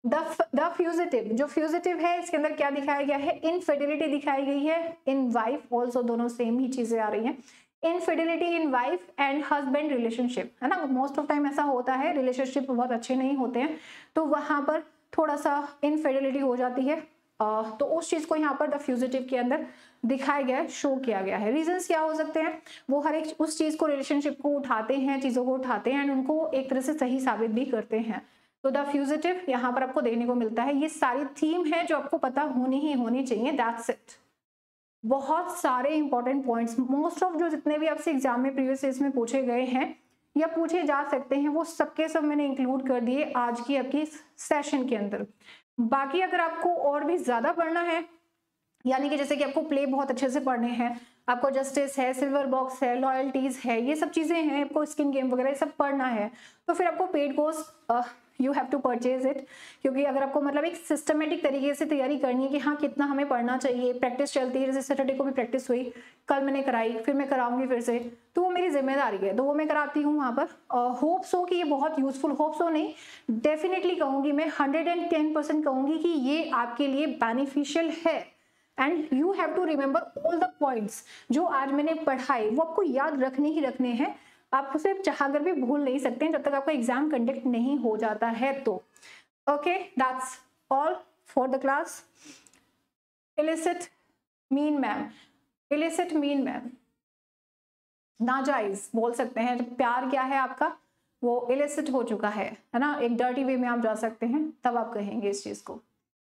Speaker 1: द फ्यूजिटिव, जो फ्यूजिटिव है इसके अंदर क्या दिखाया गया है, इनफिडेलिटी दिखाई गई है, इन वाइफ ऑल्सो, दोनों सेम ही चीजें आ रही हैं। Infidelity in wife and husband relationship, है ना, मोस्ट ऑफ टाइम ऐसा होता है, रिलेशनशिप बहुत अच्छे नहीं होते हैं तो वहां पर थोड़ा सा इनफिडेलिटी हो जाती है, तो उस चीज को यहाँ पर द फ्यूजिटिव के अंदर दिखाया गया है, शो किया गया है। रीजंस क्या हो सकते हैं, वो हर एक उस चीज को, रिलेशनशिप को उठाते हैं, चीजों को उठाते हैं एंड उनको एक तरह से सही साबित भी करते हैं। तो द फ्यूजिटिव यहाँ पर आपको देखने को मिलता है। ये सारी थीम है जो आपको पता होनी चाहिए, दैट्स इट। बहुत सारे इंपॉर्टेंट पॉइंट्स, मोस्ट ऑफ जो जितने भी आपसे एग्जाम में प्रीवियस ईयर्स में पूछे गए हैं या पूछे जा सकते हैं, वो सबके सब मैंने इंक्लूड कर दिए आज की आपकी सेशन के अंदर। बाकी अगर आपको और भी ज्यादा पढ़ना है, यानी कि जैसे कि आपको प्ले बहुत अच्छे से पढ़ने हैं, आपको जस्टिस है, सिल्वर बॉक्स है, लॉयल्टीज है, ये सब चीजें हैं, आपको स्किन गेम वगैरह सब पढ़ना है, तो फिर आपको paid course you have to purchase it. क्योंकि अगर आपको मतलब एक सिस्टमेटिक तरीके से तैयारी करनी है कि हाँ कितना हमें पढ़ना चाहिए, प्रैक्टिस चलती है, जैसे सैटरडे को भी प्रैक्टिस हुई, कल मैंने कराई, फिर मैं कराऊंगी फिर से, तो वो मेरी जिम्मेदारी है, तो वो मैं कराती हूँ वहाँ पर। होप सो कि ये बहुत यूजफुल, होप सो नहीं, डेफिनेटली कहूँगी मैं, 110% कहूँगी कि ये आपके लिए बेनिफिशियल है। And you have to remember all the points जो आज मैंने पढ़ाए, वो आपको याद रखने ही रखने हैं, आप उसे चाहकर भी भूल नहीं सकते हैं जब तक आपका एग्जाम कंडक्ट नहीं हो जाता है। तो okay, that's all for the class. Illicit mean ma'am, illicit mean ma'am, नाजायज बोल सकते हैं, जब प्यार क्या है आपका वो इलिसिट हो चुका है ना, एक डर्टी वे में आप जा सकते हैं, तब आप कहेंगे इस चीज को।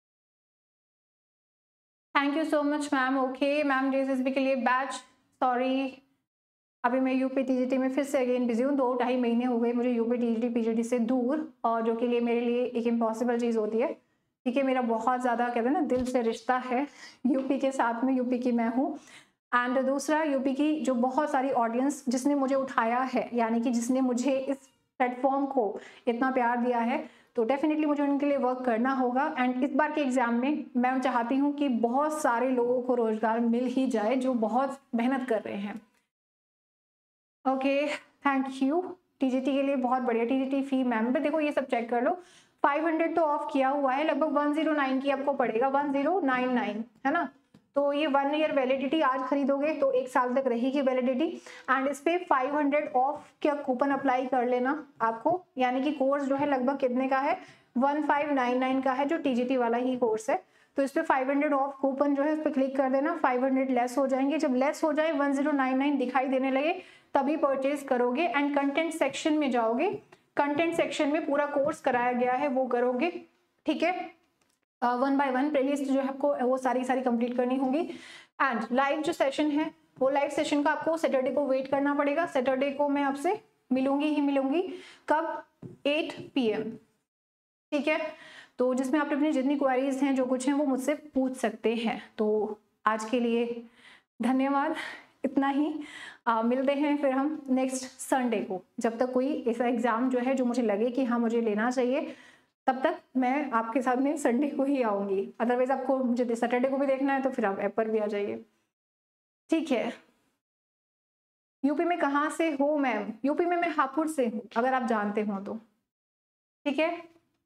Speaker 1: Thank you so much ma'am. Okay ma'am, DSSB के लिए बैच, सॉरी अभी मैं यूपी टीजीटी में फिर से अगेन बिजी हूँ, 2-2.5 महीने हो गए मुझे यूपी टीजीटी पीजीटी से दूर, और जो कि लिए मेरे लिए एक इम्पॉसिबल चीज़ होती है, ठीक है। मेरा बहुत ज़्यादा कहते हैं ना दिल से रिश्ता है यूपी के साथ में, यूपी की मैं हूँ। एंड दूसरा, यूपी की जो बहुत सारी ऑडियंस जिसने मुझे उठाया है, यानी कि जिसने मुझे इस प्लेटफॉर्म को इतना प्यार दिया है, तो डेफिनेटली मुझे उनके लिए वर्क करना होगा। एंड इस बार के एग्जाम में मैं चाहती हूँ कि बहुत सारे लोगों को रोजगार मिल ही जाए जो बहुत मेहनत कर रहे हैं। Okay, thank you. टीजीटी के लिए बहुत बढ़िया, टीजीटी फी मैम पे देखो ये सब चेक कर लो, 500 तो ऑफ किया हुआ है, लगभग 109 की आपको पड़ेगा, 1099 है ना। तो ये 1 ईयर वैलिडिटी, आज खरीदोगे तो 1 साल तक रहेगी वैलिडिटी। एंड इस पे 500 ऑफ क्या कूपन अप्लाई कर लेना आपको, यानी कि कोर्स जो है लगभग कितने का है, 1599 का है, जो टीजीटी वाला ही कोर्स है। तो इस पे 500 ऑफ कूपन जो है उस पर क्लिक कर देना, 500 लेस हो जाएंगे, जब लेस हो जाए 1099 दिखाई देने लगे तभी परचेज करोगे। एंड कंटेंट सेक्शन में जाओगे, कंटेंट सेक्शन में पूरा कोर्स कराया गया है वो करोगे, ठीक है। 1 बाय 1 प्लेलिस्ट जो है आपको वो सारी कंप्लीट करनी होगी। एंड लाइव जो सेशन है, वो लाइव सेशन का आपको सैटरडे को वेट करना पड़ेगा। सैटरडे को मैं आपसे मिलूंगी ही मिलूंगी, कब, 8 PM, ठीक है। तो जिसमें आप अपनी जितनी क्वेरीज हैं, जो कुछ हैं, वो मुझसे पूछ सकते हैं। तो आज के लिए धन्यवाद, इतना ही। मिलते हैं फिर हम नेक्स्ट संडे को, जब तक कोई ऐसा एग्जाम जो है जो मुझे लगे कि हाँ मुझे लेना चाहिए, तब तक मैं आपके साथ में संडे को ही आऊंगी। अदरवाइज आपको मुझे सैटरडे को भी देखना है तो फिर आप ऐप पर भी आ जाइए, ठीक है। यूपी में कहाँ से हो मैम? यूपी में मैं हापुड़ से हूँ, अगर आप जानते हो तो, ठीक है।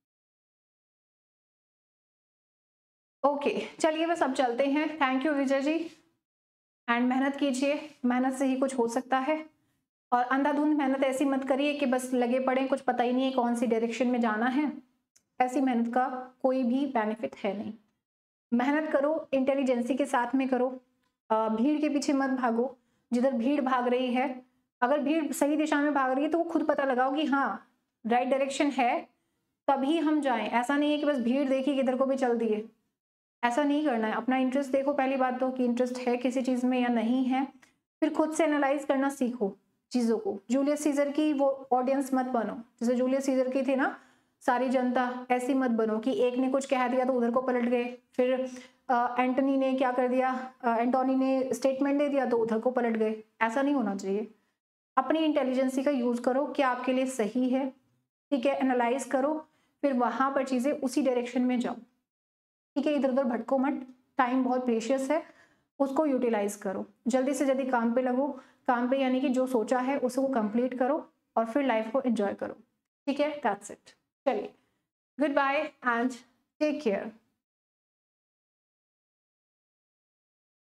Speaker 1: ओके चलिए बस अब चलते हैं। Thank you Vijay ji, and मेहनत कीजिए, मेहनत से ही कुछ हो सकता है। और अंधाधुंध मेहनत ऐसी मत करिए कि बस लगे पड़े, कुछ पता ही नहीं है कौन सी डायरेक्शन में जाना है, ऐसी मेहनत का कोई भी बेनिफिट है नहीं। मेहनत करो, इंटेलिजेंसी के साथ में करो, भीड़ के पीछे मत भागो। जिधर भीड़ भाग रही है, अगर भीड़ सही दिशा में भाग रही है तो वो खुद पता लगाओ कि हाँ राइट डायरेक्शन है, तभी हम जाएं। ऐसा नहीं है कि बस भीड़ देखी किधर को भी चल दिए, ऐसा नहीं करना है। अपना इंटरेस्ट देखो पहली बात तो, कि इंटरेस्ट है किसी चीज में या नहीं है, फिर खुद से एनालाइज करना सीखो चीजों को। जूलियस सीजर की वो ऑडियंस मत बनो, जैसे जूलियस सीजर की थी ना सारी जनता, ऐसी मत बनो कि एक ने कुछ कह दिया तो उधर को पलट गए, फिर एंटनी ने क्या कर दिया, एंटोनी ने स्टेटमेंट दे दिया तो उधर को पलट गए। ऐसा नहीं होना चाहिए। अपनी इंटेलिजेंसी का यूज करो, क्या आपके लिए सही है, ठीक है, एनालाइज करो, फिर वहां पर चीजें उसी डायरेक्शन में जाओ, ठीक है। इधर उधर भटको मत, टाइम बहुत प्रेशियस है, उसको यूटिलाइज करो। जल्दी से जल्दी काम पे लगो, काम पे यानी कि जो सोचा है उसको कंप्लीट करो और फिर लाइफ को एंजॉय करो, ठीक है। That's it. चलिए Goodbye and take care.